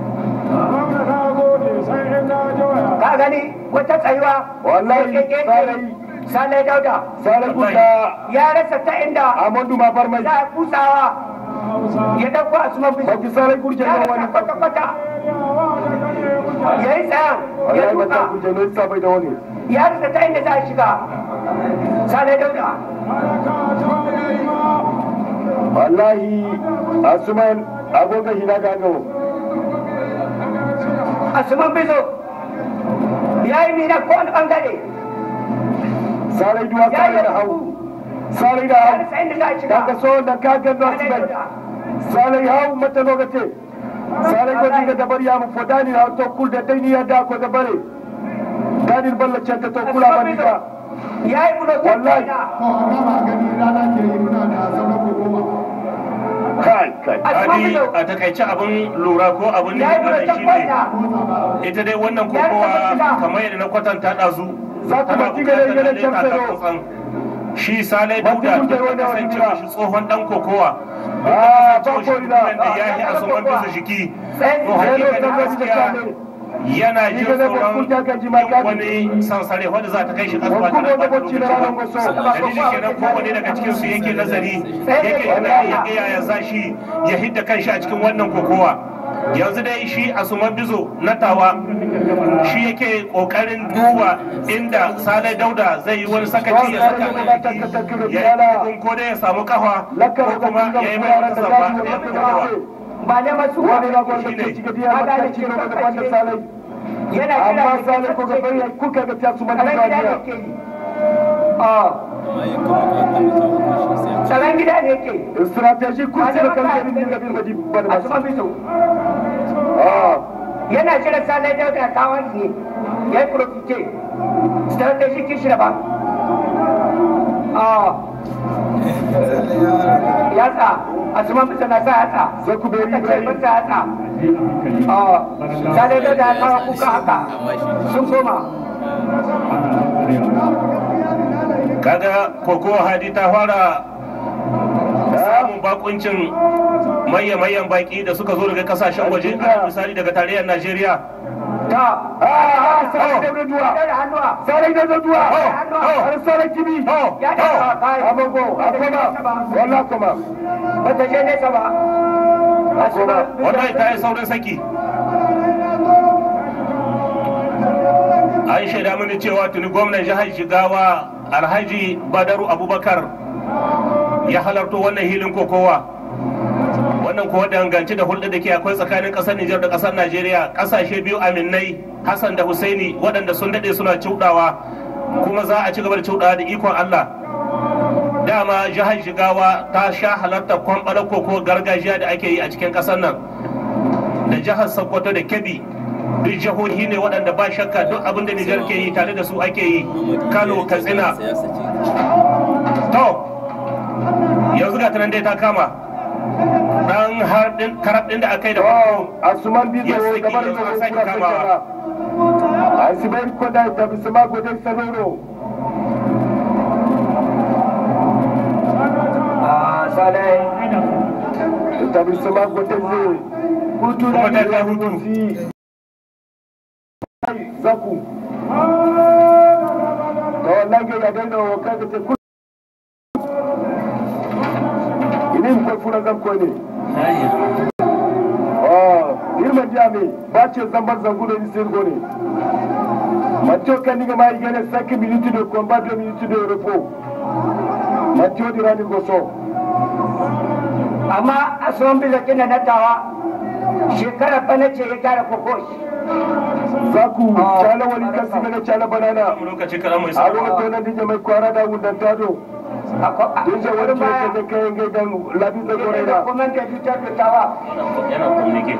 Ka gani wata tsayuwa Wallahi Sale Sale Dauda Sale Guda ya rasa ta inda Amadu Mafarmai. za a kusawa ya dauko Asuman Bizo. Baki Sale Gurje Ya ne rasa wani. kwata-kwata ya yi tsayan ya Wallahi duka mata Gurje ne sabai da wani. ya rasa ta inda za a shiga. Sale Dauda Wallahi Asuman agoga hina gagawo. Asuman Bizo ya yi mina ko wani bangare Sale duwa ya sale yi da hau. duku Sale da ya hau. rasa inda za a shiga. Daga so da kagan da Sale Asuman. Dauda Sale hau mata lokaci. Sale gwaji ga dabar ya mu fodani hau to kul da daini ya da ko da bare. Dadin ballace ta to kula Asuman ban Bizo ka. ya yi bulo Wallahi. Kai kai. Adi a takaice abin lura ko abin ya yi bulo da ta shi kwanta ne ita dai wannan kokowa kamar yadda na kwatanta ɗazu Za ta tana baki gare bukatar gare lalle kyamfero. tsantsan. Shi Sale Dauda Baki da kun kai wani kasance wani shi tsohon dan kokowa Ah, da ba kasance ko ina. da ya yi Asuman Bizo jiki to Hello, hakikanin da gaskiya yana jin tsoron yin wani sansare wanda za ta kai shi kasuwa ta nan ba lokaci ba dalilin kenan kowane daga cikin su yake nazari yake tunani ya ga yaya za shi ya hidda kanshi a cikin wannan kokowa yanzu dai shi Asuman Bizo na tawa shi yake kokarin duba inda Sale Dauda zai yi wani sakaci ya saka mai jiki ya yi ko dai ya samu kafa ko kuma ya yi mai wata zamba ya fi kafa ba ne masu wani na gwanda ke cike da yamma ta ci gaba da wanda Sale. yana Amma Sale ko ga bayan kuka ga ta su man tsaron gida ne duniya. ke yi. Ah, tsaron gida ne ke yi. Strategy kun ce da kan gari ne da bin badi bada Asuman masu. Bizo Ah, yana shirin Sale Dauda kawai ne ya yi profite strategy kishi da ba. Ah, yatsa Asuman Bizo na sa yatsa sai ku bari ta ce bai. masa yatsa. Ah, Sale Dauda ya kawo kuka haka sun koma. kaga koko hadi ta fara samun bakuncin maye-mayen baki da suka zo daga kasashen waje a misali daga tarayyar Najeriya Sarai da duwa. Sarai da duwa. Har sarai kimi. Amango. Akoma. Wallah koma. Bata je nesa ba. Wallahi ta yi saurin saki. An shaida mini cewa tuni gwamnan jihar Jigawa Alhaji Badaru Abubakar ya halarto wannan hilin kokowa. Wannan kuwa danganci da hulɗa da ke akwai tsakanin ƙasar Nijar da ƙasar Najeriya, ƙasashe biyu aminai Hassan da Husaini waɗanda sun daɗe suna cuɗawa kuma za a ci gaba da cuɗawa da ikon Allah. Dama jihar Jigawa ta sha halartar kwamɓalar koko gargajiya da ake yi a cikin ƙasar nan, da jihar Sokoto da Kebbi duk jihohi ne waɗanda ba shakka duk abin da Nijar ke yi tare da su ake yi. Kano, Katsina. To yanzu ga tanan dai ta kama dan har din karab din da aka yi da Asuman Bizo gabar da kura sakara. Asibai ko da ta bisma ko da sanoro. Ah salai. Ta bisma ko da zai. Hutu da ta hutu. Zaku. To wallahi ya daina wa kaga ta ku. Inin ko fura zan ko ne. Irma jami ba ce zambar zangulo ni sirgo ne. Matio kan diga mai gane cinq minutes de combat, deux minutes de repos. Matio dirani goso. Amma asuwan bizakin da natawa shekara bana ce ya gyara kokoshi. Zaku cala wani kasi gane cala banana. Lokaci karan mai sa. A lokacin da dije mai kwara da wudan tado. Dije wani ce da kayan gidan labi da gorena. Kuma da fitar da tawa. Yana communicate.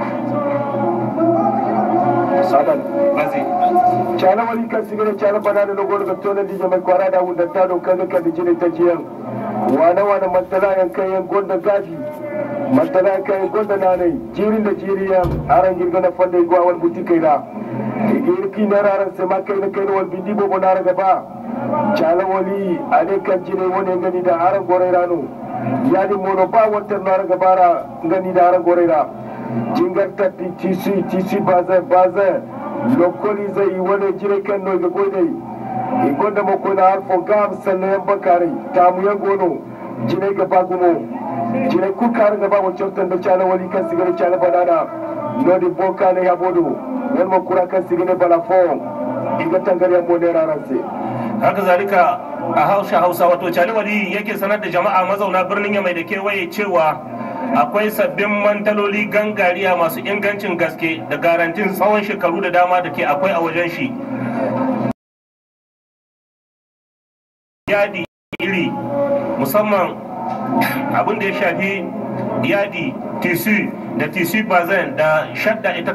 Sadan. Bazi. Cala wani kasi gane cala banana da gorena to da dije mai kwara da wudan tado kaga ka dije ne ta jiyan. Wane wane mantala yan kayan gonda gafi. Mantala kayan gonda nanai. Jirin da jiriya aran girgana fanda igwa wani buti da. Girki na ranar sai ma kai na kai na wani bindi bobo na raga ba. Cala wali a ne kan jire wani gani da aran gorai rano. Yadi mono ba wata na raga bara gani da aran gorai ra. Jingar tatti tisi tisi bazai bazai. Lokoli zai wani jire kan no ga godai. Igonda mako na harfo gam sannan yan bakare tamu yan gono jire ga bagumo. Jire kuka raga ba wancan da cala wali kan sigari cala banana. Nodi boka ne ya bodo. Yan makura kan sigine balafon iga tangariyar modera ranse. Haka zalika a hausha hausa wato Cali Wali yake sanar da jama'a mazauna birnin Yamai da kewaye cewa akwai sabbin mantaloli gangariya masu ingancin gaske da garantin tsawon shekaru da dama da ke akwai a wajen shi. Yadi iri musamman abin da ya shafi yadi tisu da tisu bazan da shadda ita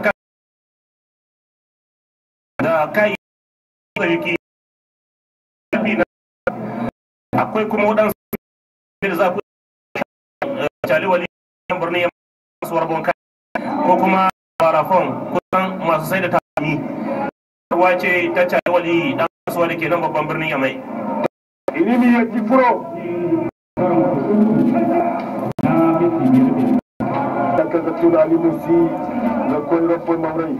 da kayayyaki akwai kuma waɗansu da za ku Cali Wali birnin kasuwar bonka ko kuma barafon kusan masu sai da tami wace ta Cali Wali dan kasuwa da ke nan babban birnin Yamai. Ilimi ya ci furo da ka ga tunani musi ga koyi rafon maurai.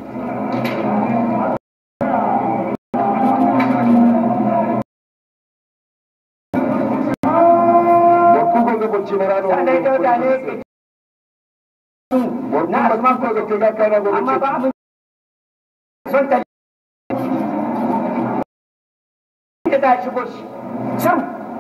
Sanai dauda ne ke na asman ko amma ba abin son ta da ta shigo shi sam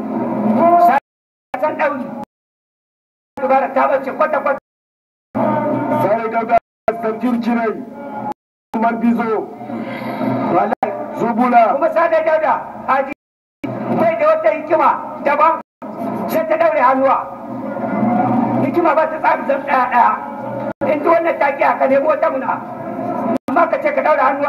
san dauri dubara ta bace kwata kwata Sanai dauda sanjir jirai man bizo wallahi zubula kuma Sanai dauda aji bai da wata hikima daban sai ta daure hannuwa hikima ba ta tsabi zan ɗaya ɗaya in ta wannan taki ka nemo wata muna amma ka ce ka daure hannuwa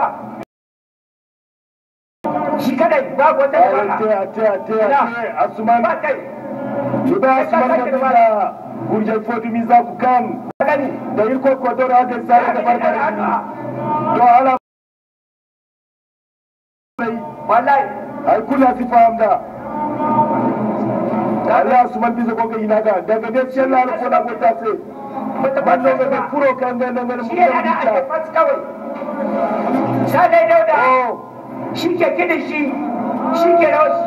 shi kadai babu wata da bana te te te asuman ba kai ba asuman da da gurje fotu mi za ku kan da irko ko dora da sai da barbare to ala wallahi ai kula si famda Allah su man bisa koka ina ga daga dai sai Allah ko da gota sai mata banno ga furo kan ga nan mun shi yana da ake fas kawai Sadai Dauda shi ke kidin shi shi ke raushi.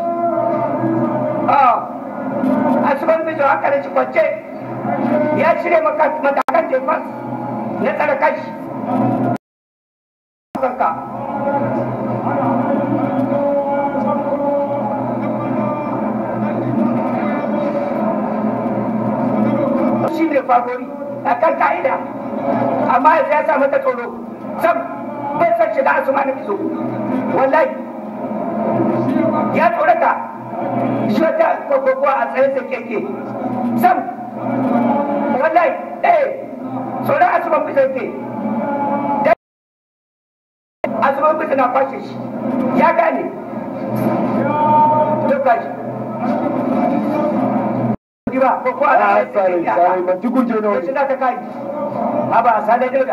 Asuban bizo haka da shi kwance ya cire matakan defas na tsara kashi. Shi ne favori a kan ka'ida, amma yanzu ya sa mata tsoro sam bai san shiga asuma na bizo. Wallahi ya tsorata shi wata kwakwakuwa a tsaye sai keke sam wallahi eh tsoron asuman bizo ke asuman bizo na fashe shi ya gane duka shi ba kwakwa a tsaye sai keke a shi na ta kai haba a Sadai Dauda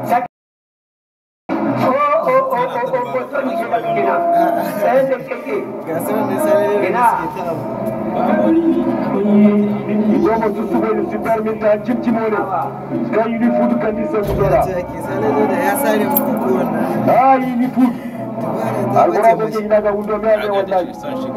Goma su su bai su bar min ta cimci more ga yi food kan ni sai dora ah yi food algora ko ke ina ga wudo me ne wallahi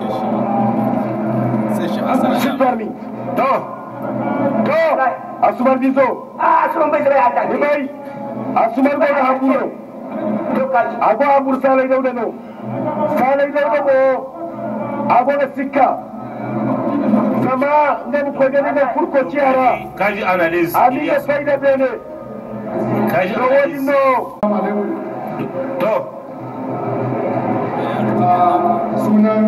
shi bar mi to to asubar bizo ah asubar bai zai hada ni bai asubar bai da hakuro Ago abur Sadai Dauda no. Sadai Dauda ko ago na sikka. Sama ne mu kogeni ne furko ciara. Kaji analyst. Abi ya sai da bene. Kaji analyst. No. To. Sunan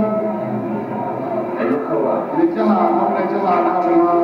da jiha gwamnan jiha na Abuja.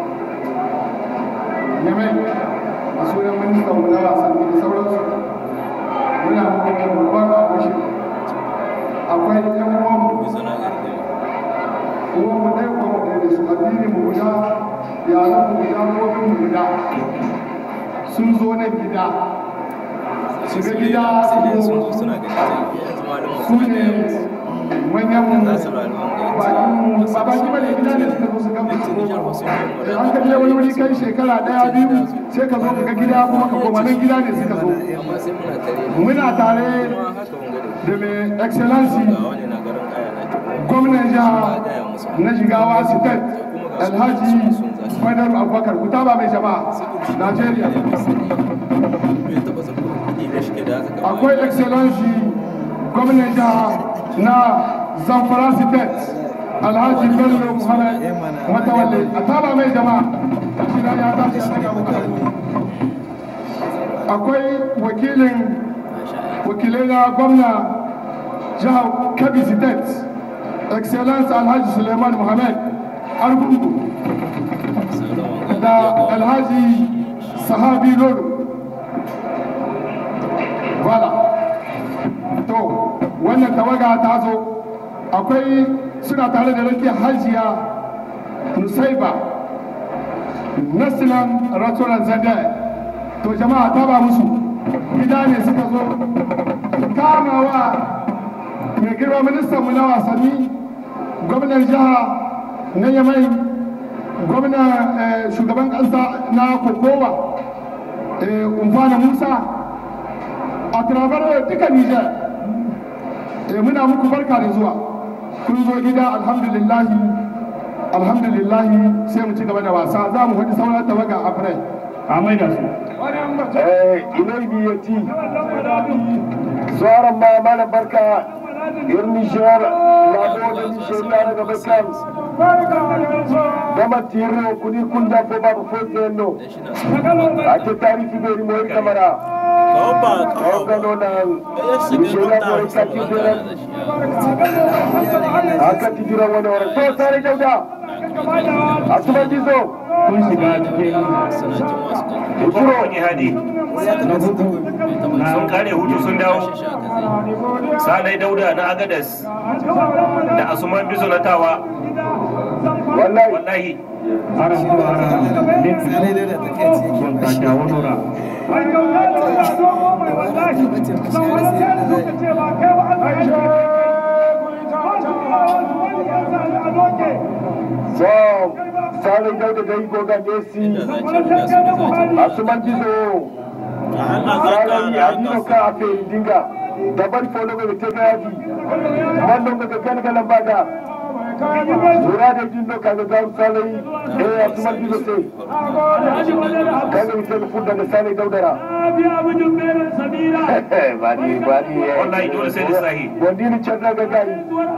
Yamai a sunan ministan mu na wasanni da sauransu. Muna muku babban abushi akwai yan uwanmu uwanmu ɗaya uwanmu ɗaya da su addini mu guda yaran mu guda kofin mu guda sun zo na gida su ga gida su su ne manyan mu ba baki bane gida ne suka zo su gama da an kaje wani wuri kai shekara ɗaya biyu sai ka zo ka ga gida kuma ka koma nan gida ne suka zo muna tare da mai excellency gwamnan jiha na Jigawa state Alhaji Badaru Abubakar Kutaba mai jama'a Najeriya. Akwai excellency gwamnan jiha na Zamfara state Alhaji Bello Muhammad Matawalle Ataba mai jama'a shida ya tashi akwai wakilin wakilai na gwamna jihar Kebbi State Excellence Alhaji Suleiman Muhammad Argungu da Alhaji Sahabi Lolo. Voilà. To wannan tawaga ta zo akwai suna tare da rake Hajiya Nusaiba National Restaurant Zandaya. To jama'a ta ba musu gida ne suka zo kamawa mai girma ministan mu na wasanni gwamnan jiha na Yamai gwamnan shugaban ƙasa na Kokowa Umfana Musa a turabar duka Nijar muna muku barka da zuwa kun zo gida alhamdulillahi alhamdulillahi sai mu ci gaba da wasa za mu faɗi sauran tawaga a firai a mai da su inai biyati tsoron ma mana barka yin nishiyar labo da nishiyar daga bakan gama tiro kudi kun dafo babu fote no ake tarihi bai rimoyi kamara kawai gano na nishiyar labo ka tijiran aka tijiran wani wani to Sadai Dauda asuban jizo kun shiga cikin wani hadi sun kare hutu sun dawo. Sadai Dauda na Agadas da Asuman Bizo na Tawa wallahi so Sadai Dauda da Igo ga Jesi Asuman Jizo Salai adino ka afe dinga. Dabar folo ga te ga yaji. Mallo ga kan ga lambaga. Mura da jinno ka ga garu salai eh atumal bido se. Kaga ite ga fudda ga salai daudara. Bari bari wallahi dole sai da sahi. Wandini chadda ga gari.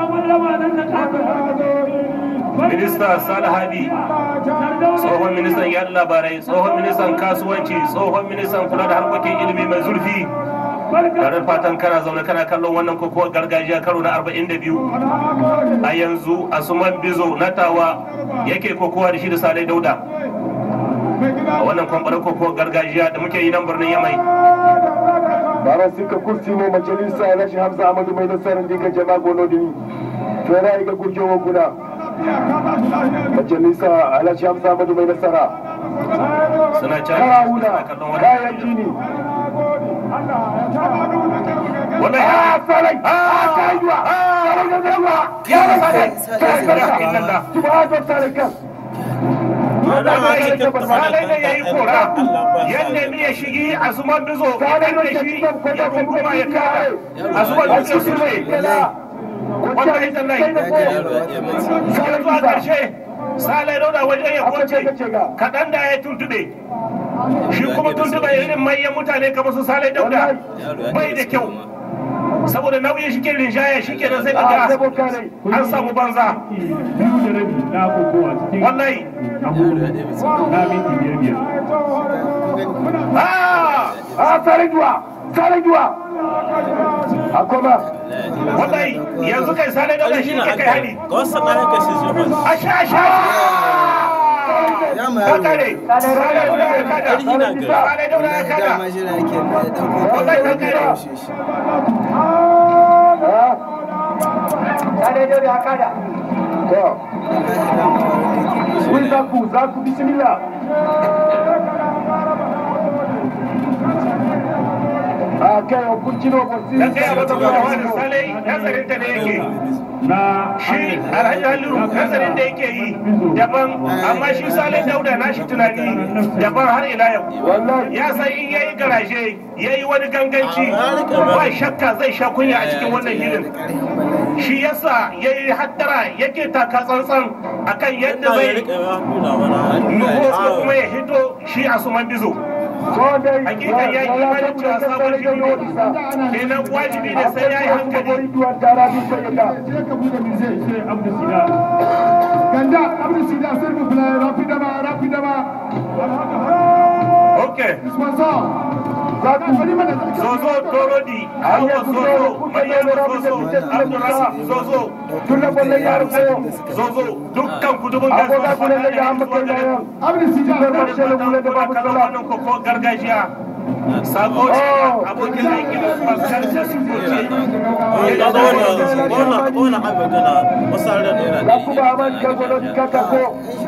Minista Salahadi, tsohon ministan yaɗa labarai, tsohon ministan kasuwanci, tsohon ministan kula da harkokin ilimi mai zurfi. Tare fatan kana zaune kana kallon wannan kokowar gargajiya karo na arba'in da biyu. A yanzu Asuman Bizo na Tawa yake kokowa da shi da Salai Dauda. A wannan kwamfanin kokowar gargajiya da muke yi nan birnin Yamai. Bara suka kursi mo majalisa Alhaji Hamza Amadu mai nasarar dinka jama'a gono dini. Fera ga gurjewa guda. Majalisa Alhaji Hamza Amadu mai nasara. Suna Karawuna kayan jini. Wallahi Ah, Salai! Ah, Kayuwa! Salai da Kayuwa! ya Salai Salai illallah. Subhanahu Salai kan. Salai da yayi kora yadda ne ya shigi Asuman Bizo Salai idan da da shi shi ya kuma ya kara Asuman Bizo su ne wallahi tallahi sai zuwa karshe Salai Dauda wajen ya kwace kaɗan da ya tuntube shi kuma tuntube irin manyan mutane kamar su Salai Dauda bai da kyau saboda nauyin shi ke rinjaya shi ke da sai daga an samu banza wallahi Ah, Salai Duwa! Salai Duwa! Akoma! wallahi yanzu kai Salai Dauda shi ke kai hari asha asha ya kare Salai Dauda ya kada Salai Dauda ya kada wallahi ya kare Salai Dauda ya kada To. Wai zaku zaku bismillah. A kai kun kino bosi. da kai abata kuma wani Salai nazarin ta da yake shi Alhaji Haliru nazarin da yake yi daban amma shi Salai Dauda na shi tunani daban har ila yau ya san in yayi garaje yayi wani ganganci ba shakka zai sha kunya a cikin wannan hilin shi yasa yayi hattara yake taka tsantsan akan yadda zai nuho ko kuma ya hito shi Asuman Bizo hakikan ya yi imanin cewa sabon fili ne kenan wajibi ne sai ya yi hankali Ganda, Abdou Sida, s'il vous plaît, rapidement, rapidement. ok Sponsor. Zozo Torodi, Awa Zozo, Mariam Zozo, Abdurrahman Zozo, Zozo, dukkan kudubun gaisuwa fata da yanzu wajen Abdou Sida, wannan koko gargajiya. Sako ce abokin aiki da Pascal Sassuko ce. Yakuba Ahmad Kagono Kakako.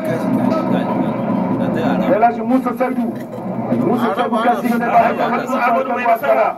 Elaji Musa Sardu. Musa Sardu kasi ne ba Ahmadu mai nasara.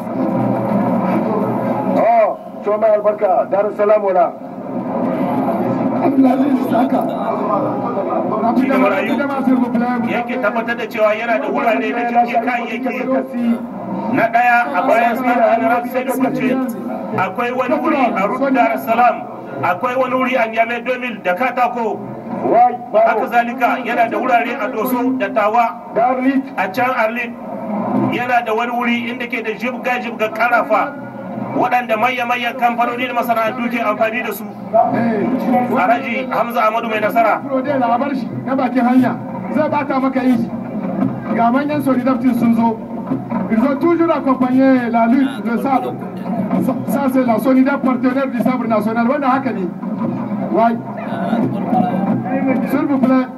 Oh, Choma albarka, Dar es Salaam wala. Abdulaziz Saka. Shi da marayu yake tabbatar da cewa yana da wurare na jirgin kayayyaki. Na ɗaya a bayan Sani Rabi Kuce akwai wani wuri a Rudu Dar es Salaam, akwai wani wuri a Niamey Domil da Katako. Haka zalika yana da wurare a Doso da Tawa, a can Arlit yana da wani wuri inda ke da jibga-jibga karafa waɗanda manya-manyan kamfanoni da masana'antu ke amfani da su. Alhaji Hamza Amadu mai nasara. labar shi na bakin hanya zai bata maka yi ga manyan solidarity sun zo. Ils ont toujours accompagné la lutte de sabre. Ça c'est la solidaire partenaire du sabre national. Wanda haka ne. Ouais. S'il vous plaît.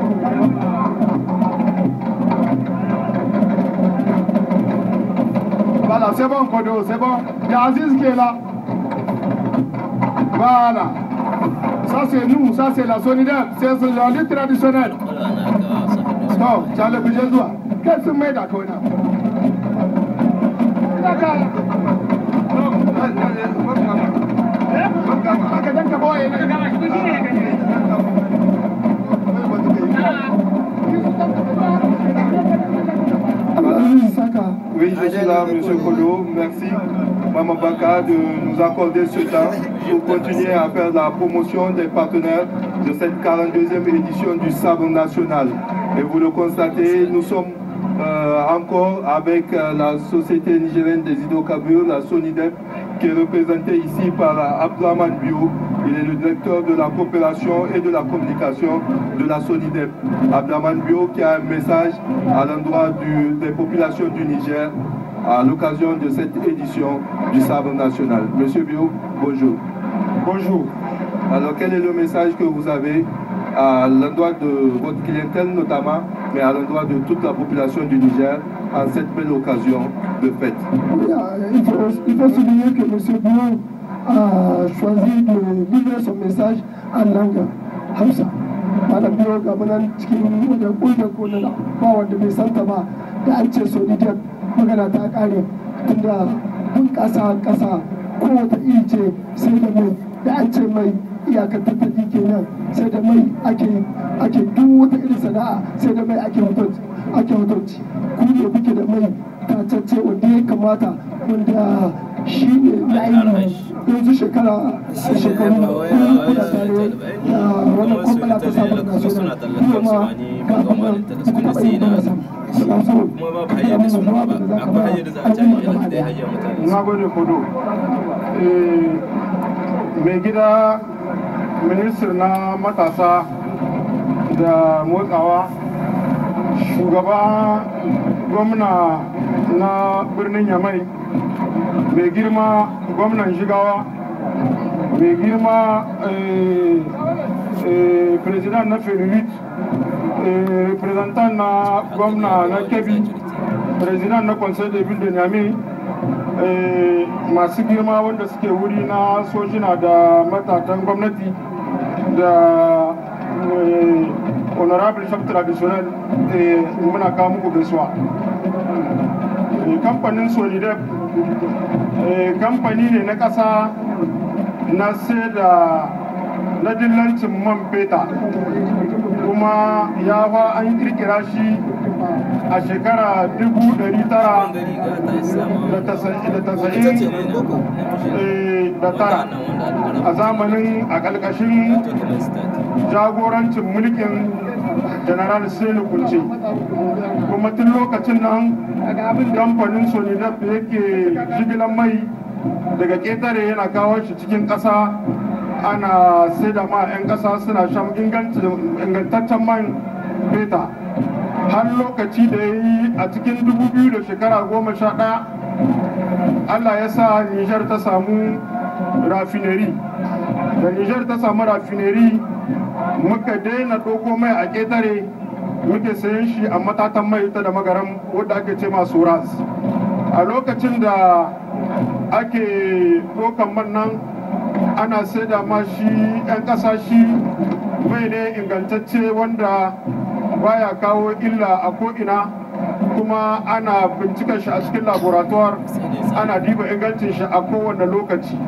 Voilà, c'est bon, Kodo, c'est bon. Il y a Aziz qui est là. Voilà. Ça, c'est nous, ça, c'est la solidaire. C'est la lutte traditionnelle. Non, tu as le budget de toi. Qu'est-ce que tu mets d'accord là? D'accord. Saka. Oui, je suis là, M. Kolo. Merci, Maman Baka, de nous accorder ce temps pour continuer à faire la promotion des partenaires de cette quarante-deuxième édition du Sabre national. Et vous le constatez, nous sommes euh, encore avec euh, la Société nigérienne des hydrocarbures, la SONIDEP, qui est représentée ici par Abdraman Bio. Il est le directeur de la coopération et de la communication de la SONIDEP. Abdraman Bio qui a un message à l'endroit des populations du Niger à l'occasion de cette édition du Sabre national. Monsieur Bio, bonjour. Bonjour. Alors quel est le message que vous avez à l'endroit de votre clientèle notamment, mais à l'endroit de toute la population du Niger en cette belle occasion de fête? Oui, il, faut, il faut souligner que M. Bio a choisi de livrer son message en langue Hausa. Malam Bio gabanan cikin wajen ƙungiyar konana ba wanda bai santa ba da an ce Sonidep magana ta ƙare tunda bunƙasa ƙasa kowace iri ce sai da mai da an ce mai iyakar tattali kenan sai da mai ake ake duk wata irin sana'a sai da mai ake hutunci ake hutunci ku ne kuke da mai tacacce wanda ya kamata wanda shi ne ya yi yanzu shekara da shekaru kuna tare da wannan kwamfana ta samun national kuma ga kuma kuma bai da nasa suna so kada mu zuwa da za ka ba al'umma gaba daya. Na gode Kodo. Mai gida ministir na matasa da motsawa, shugaba gwamna na birnin Yamai, mai girma gwamnan Jigawa, mai girma president na Fenulit, representant na gwamna na Kebbi, president na Conseil de Ville de Niamey, masu girma wanda suke wuri na sojina da matatan gwamnati da honorable chef traditionnel muna kawo muku gaisuwa. Kamfanin Sonidep kamfani ne na ƙasa na sai da na dillancin man feta, kuma ya fa an kirkira shi a shekara dubu ɗari tara da tasa'in da tara a zamanin a ƙarƙashin jagorancin mulkin general Sani Kunce, kuma tun lokacin nan kamfanin Sonidep da yake jigilan mai daga ƙetare yana kawo shi cikin ƙasa ana sai da ma 'yan ƙasa suna shan ingantaccen man feta har lokaci da ya yi a cikin dubu biyu da shekara goma sha ɗaya Allah ya sa Nijar ta samu rafineri. Da Nijar ta samu rafineri muka daina ɗauko mai a ƙetare muke sayan shi a matatan mai ta da magaram wadda ake ce masu ras. A lokacin da ake ɗaukan man nan ana sai da ma shi 'yan ƙasa shi mai ne ingantacce wanda baya kawo illa a ko'ina, kuma ana bincika shi a cikin laboratoire ana diba ingancin shi a kowane lokaci.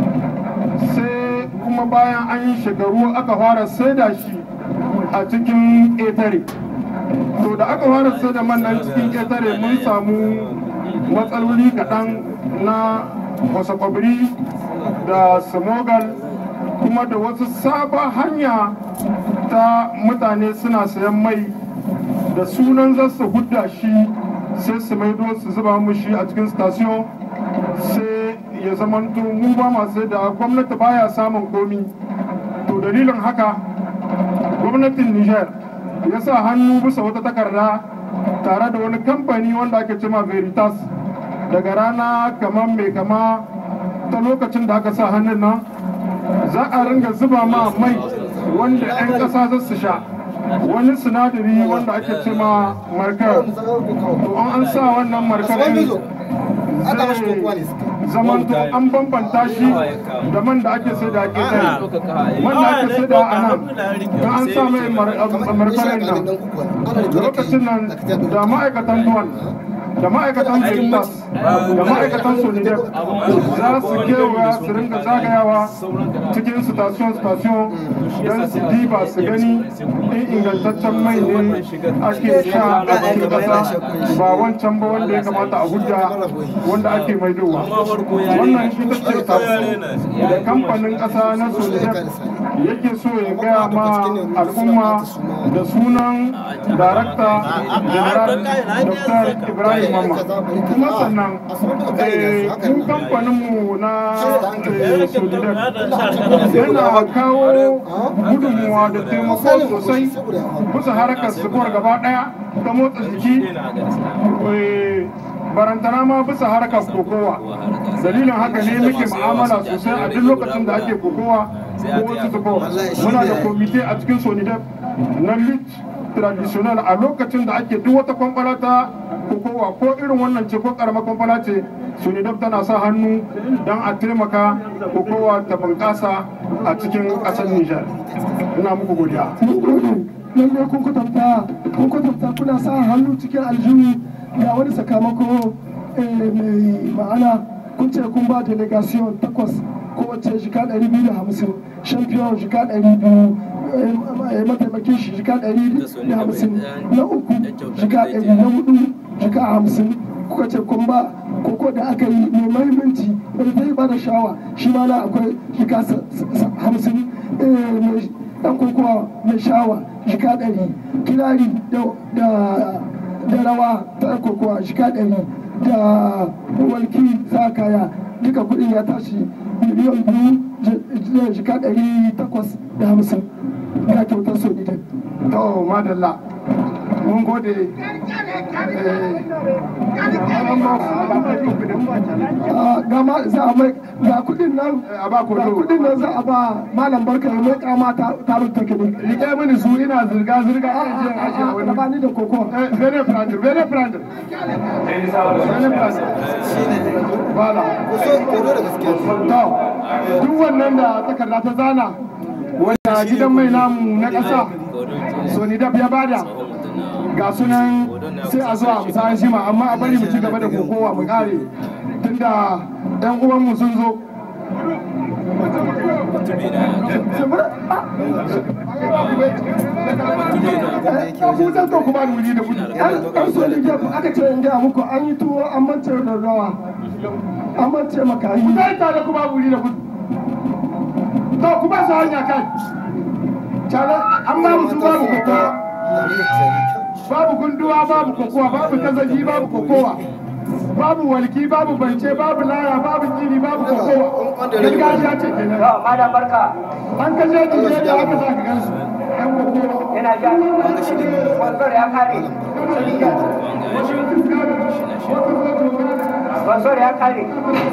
Sai kuma bayan an yi shekaru aka fara saida shi a cikin ƙetare. To da aka fara saida man nan cikin ƙetare mun samu matsaloli kaɗan na wasa kwabiri da samogal, kuma da wasu sabon hanya ta mutane suna sayan mai da sunan za su hudda shi sai su maido su zuba mushi a cikin station, sai ya zamanto mu ba masu da gwamnati baya samun komi. To dalilin haka gwamnatin Niger ya sa hannu bisa wata takarda tare da wani kamfani wanda ake cema Veritas daga rana kamar mai kama ta lokacin da aka sa hannun nan za a ringa zuba ma mai wanda 'yan ƙasa za su sha wani sinadari wanda ake ce ma markar. To an sa wannan markar zai zamanto an bambanta shi da man da ake sai da ake sai man da ake sai da a nan da an sa mai markarin nan lokacin nan da ma'aikatan duwan da ma'aikatan Zuritas da ma'aikatan Sonidep za su kewaya su rinka zagayawa cikin station-station don su diba su gani in ingantaccen mai ne ake sha a cikin ƙasa ba wancan ba wanda ya kamata a hujja wanda ake maidowa. Wannan ita ce da kamfanin ƙasa na Sonidep yake so ya gaya ma al'umma da sunan darakta general Doctor Ibrahim Mama. Kuma sannan mun kamfaninmu na Sonidep yana kawo gudunmuwa da taimako sosai bisa harkar sukuwar gaba daya ta motsa jiki, barantana ma bisa harkar kokowa. Dalilin haka ne muke mu'amala sosai a duk lokacin da ake kokowa ko wasu sukuwa. Muna da komite a cikin Sonidep na lit traditional a lokacin da ake duk wata kwamfala ta kokowa ko irin wannan ce ko karamar kwamfala ce, Sonidep tana sa hannu don a taimaka kokowa ta bunƙasa a cikin ƙasar Nijar. Ina muku godiya. Lalle kun kwatanta kun kwatanta kuna sa hannu cikin aljihu ga wani sakamako mai ma'ana. Kun ce kun ba delegation takwas kowace jika ɗari biyu da hamsin, champion jika ɗari biyu, mataimakin shi jika ɗari da hamsin, na uku jika ɗari, na hudu jika hamsin. Kuka ce kun ba koko da aka yi mai mahimmanci wanda ta yi ba da shawa shi ma na akwai jika hamsin, dan kokowa mai shawa jika ɗari, kirari da rawa ta kokowa jika ɗari, da walki sa kaya duka kudin ya tashi miliyan biyu jika ɗari takwas da hamsin ga kyautar Sonidep. To madalla mun gode. Gama za a mai ga kudin nan a ba ko kudin nan za a ba Malam Barka ya mai kama tarin teknik. Rike mini su ina zirga zirga a jiyan ashe wani. Ba ni da koko. Vene Prander, Vene Prander. Vene Prander. Bala. To duk wannan da takarda ta zana wanda gidan mai namu na ƙasa Sonidep ya bada ga sunan sai a zuwa musa an shima, amma a bari mu ci gaba da kokowa mu kare tunda yan uwanmu sun zo. Abuja to kuma wuri da gudu. An Sonidep aka ce in gaya muku an yi tuwo an mance da rawa an mance makayi. Ku zai tare kuma wuri da gudu. To kuma su hanya kai. Tare an ba mu su babu kokowa. Babu gunduwa, babu kokowa, babu tazaji, babu kokowa, babu walki, babu bance, babu laya, babu jini, babu kokowa. Gargajiya ce kenan. Malam Barka. An kashe duniya da aka saka gansu. Yan kokowa. Yana ja. Sponsor ya kare. Sponsor ya kare.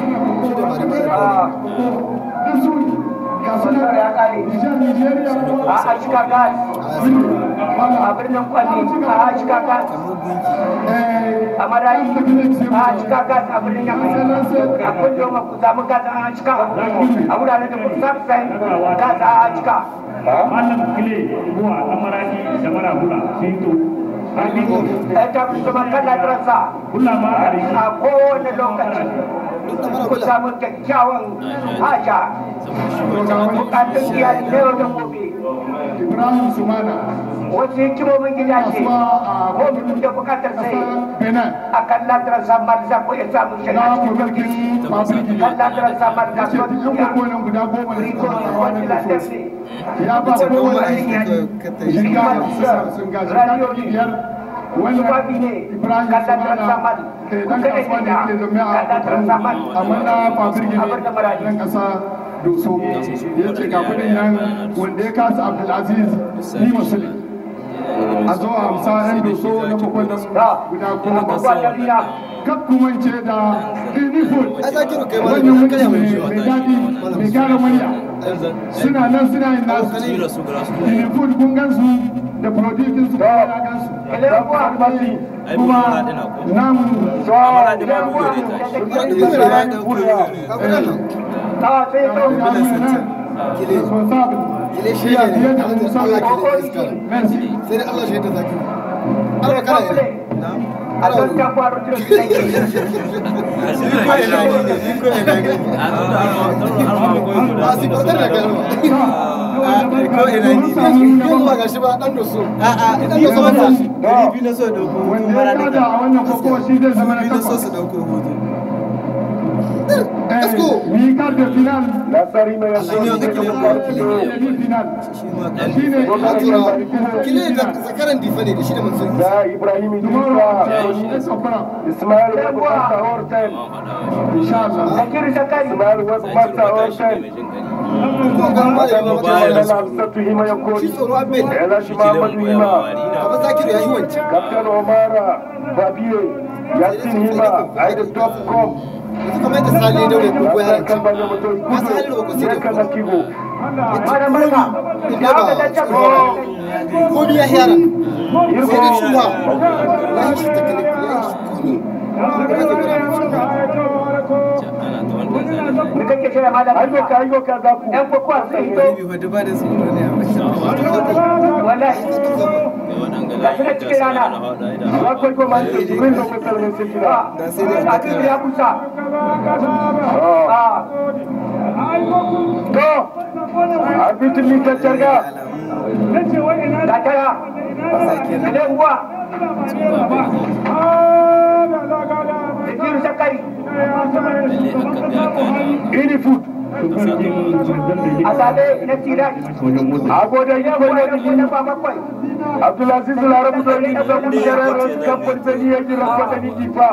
Sponsor ya kare. A cika gas. A birnin Kwali a cika gas. A Marari a cika gas a birnin Yamai. A kullum ku samu gas a cika. A wuraren da kun samu sai gas a cika. Malam Kile kuwa a Marari da Marabula sun to. Ta kuma kalla tarasa. A kowane lokaci. Ku samu kyakkyawan haja. Bukatun iyali na yau da gobe. Ibrahim Sumana. Wasu hikimomin gida ce, ko mutum da bukatar sai a kan latirar samar za ku iya samun shiga cikin mulki. Kan latirar samar ga son duniya, riko wani lantarki. Ya ba kowane aiki shiga sun gaji radiyoyi biyar. Wani babi ne, kan latirar samar. Dan kasuwa ne ke zama a Kano, amma na fafirgi ne dan kasa Doso. Ya ce ga kudin nan wanda ya kasa Abdulaziz ni Musuli. A zo a amsa yan Doso na bakon da guda goma. Kak kumance da Inifod, wannan mutum mai daɗi, mai gyara murya. Suna nan suna yin nasu. Inifod kun gansu da produkin su kuma ya gansu. Kuma namu a don ta faru da su take ko ina ni ko ba ga shi ba dan da so a a dan da so ba shi ribi na so dauko hutu mara da wannan kokko shi zai zama na so su dauko hutu let's go mi quart de finale nasari mai yaso ne final shine kile da zakaran difa ne da shi da mansur da ibrahim idrisa ismail wabata horten inshallah zakir zakari ismail wabata horten ko ga ma da ba da nafsatu hima yakoni ela shi muhammad hima ba zakir yayi wancan captain omara babie yasin hima aida top com kuma da sale daure ko ko ya kan banya mutum masu halin ba ku sai kan kigo mana mana inda ba ko biya yara sai da ciwa wallahi shi takalik ya shi ni kake shirya malam ayo ka ayo ka za ku yan kokowa sai to bibi ba da tsoro ne a wancan wallahi da shi cikin rana za ku ko man jibril da mutar ne sai kira da sai da a cikin ya kusa ah to arbitrin ni ka targa da tara ne uwa zakir zakari ini food asale na tiraj agoda yi ko ne na baba kwai abdulaziz larabu da ni da mun jara ros kamfan bani ya jira ko da ni difa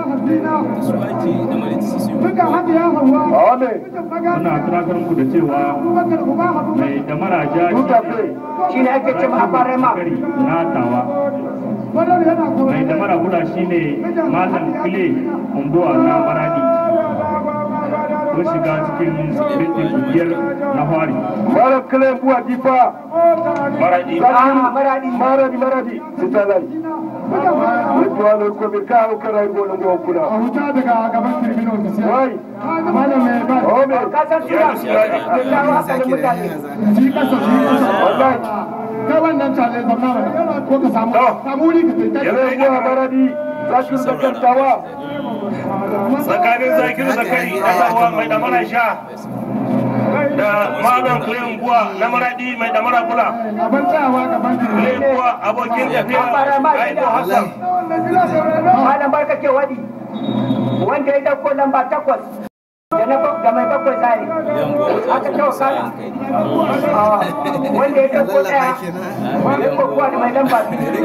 ame muna tunatar muku da cewa mai damara jaji shine ake cewa abarema na tawa mai damara hula shine malam kile umbuwa na maradi ko shiga cikin birnin kungiyar na fari malam kile buwa difa maradi maradi maradi maradi sitalai wani ko bi ka ko rai go ngo kula a huta daga gaban tribunal ka sai wai malam mai ba ome ka san tira da tawa kan mutane ji kasa ji kasa wallahi kai wannan chale zamna mana ko ka samu samu ni ka tai yana buwa maradi zakir zakar tawa tsakanin zakir zakari da tawa mai damara sha da malam kulen buwa na maradi mai damara bula abin tsayawa gaban kulen buwa abokin tafiya aido hassan malam barka ke wadi wanda ya dauko lamba takwas da na da mai bakwai sai aka kawo kana wanda ya dauko daya wanda ko kuwa da mai lamba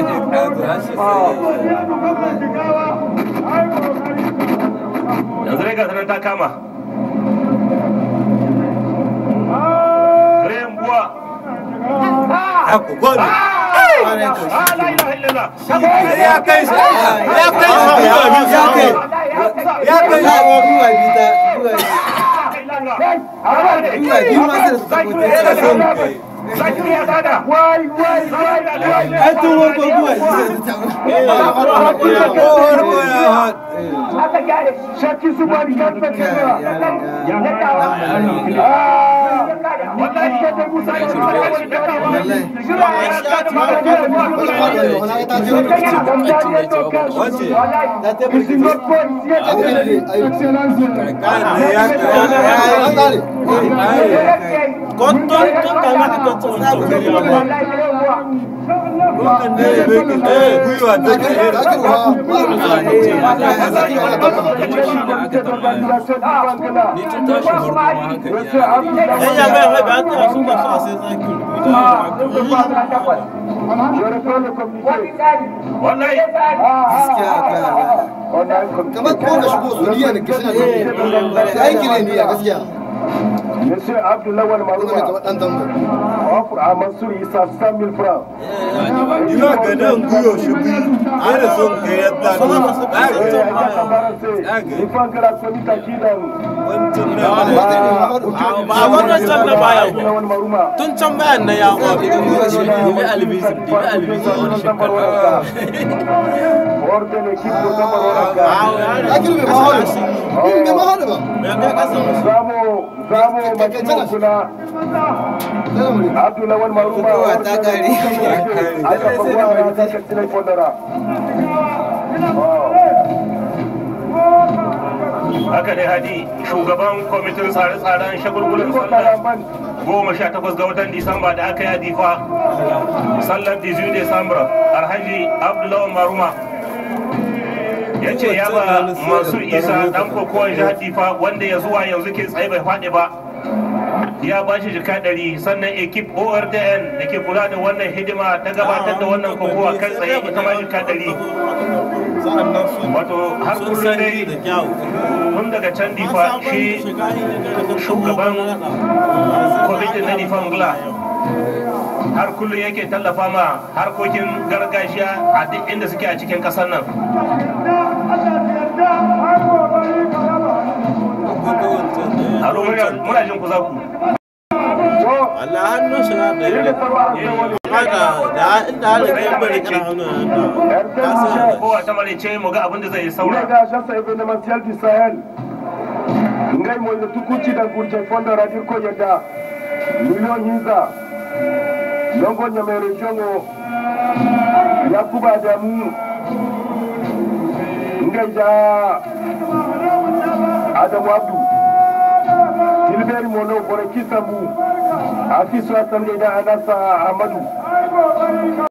yanzu ne ga sanar ta kama kulen buwa aku gol ya kai shi ya kai shi ya kai ya kai ya buwa bita buwa buwa bi ma sai su tabbata zakir ya tada wai wai wai ai to ko buwa aka gyara shaki su bari kan ta kira na tawa wallahi ke da musa da wani da kamar ko da shigo suriya ne gaskiya da aiki ne ni gaskiya Monsieur Abdoulaye Marouma, offre à Mansour Issa cent mille francs. Il va gagner un gouillot, je suis allé son gayetta. Il faut que la famille t'acquitte. ba wannan can na baya tun can bayan na ya ba dibi albisu dibi albisu wani shekara Ordem equipe do Tamaroranga. akiri bai ma hada shi bai ma hada ba Zamo Zamo Majnun Kula. Abdoulaye Marouma. ta kare Aka fawa ta katsina fondara. haka dai hadi shugaban kwamitin tsare-tsaren shagulgulan sallar goma sha takwas ga watan disamba da aka yi difa sallar dizu disamba alhaji abdullahi maruma ya ce ya ba masu isa dan kokowar jihar difa wanda ya zuwa yanzu ke tsaye bai faɗi ba ya ba shi jika ɗari sannan ekip O R D N da ke kula da wannan hidima ta gabatar da wannan kokowa kan tsaye ita ma jika ɗari wato har kullum dai tun daga can difa shi shugaban kwamitin na difa ngula har kullum yake tallafa ma harkokin gargajiya a duk inda suke a cikin ƙasar nan. Alo muna jin ku za ku. Allah hannun shi da yake haka da inda halin kai bari kana hannun da kowa ta marice mu ga abin da zai saura. Ga shasa evenementiel du Sahel. Ngai mo da tukuci da gurje fondo radio ko yadda miliyon hinza. Longo nya mai region Yakuba da mu. Ngai ja Adamu Abdu. Gilbert Mono Bore Kisambu. Afisu Asande da Anasa Ahmadu.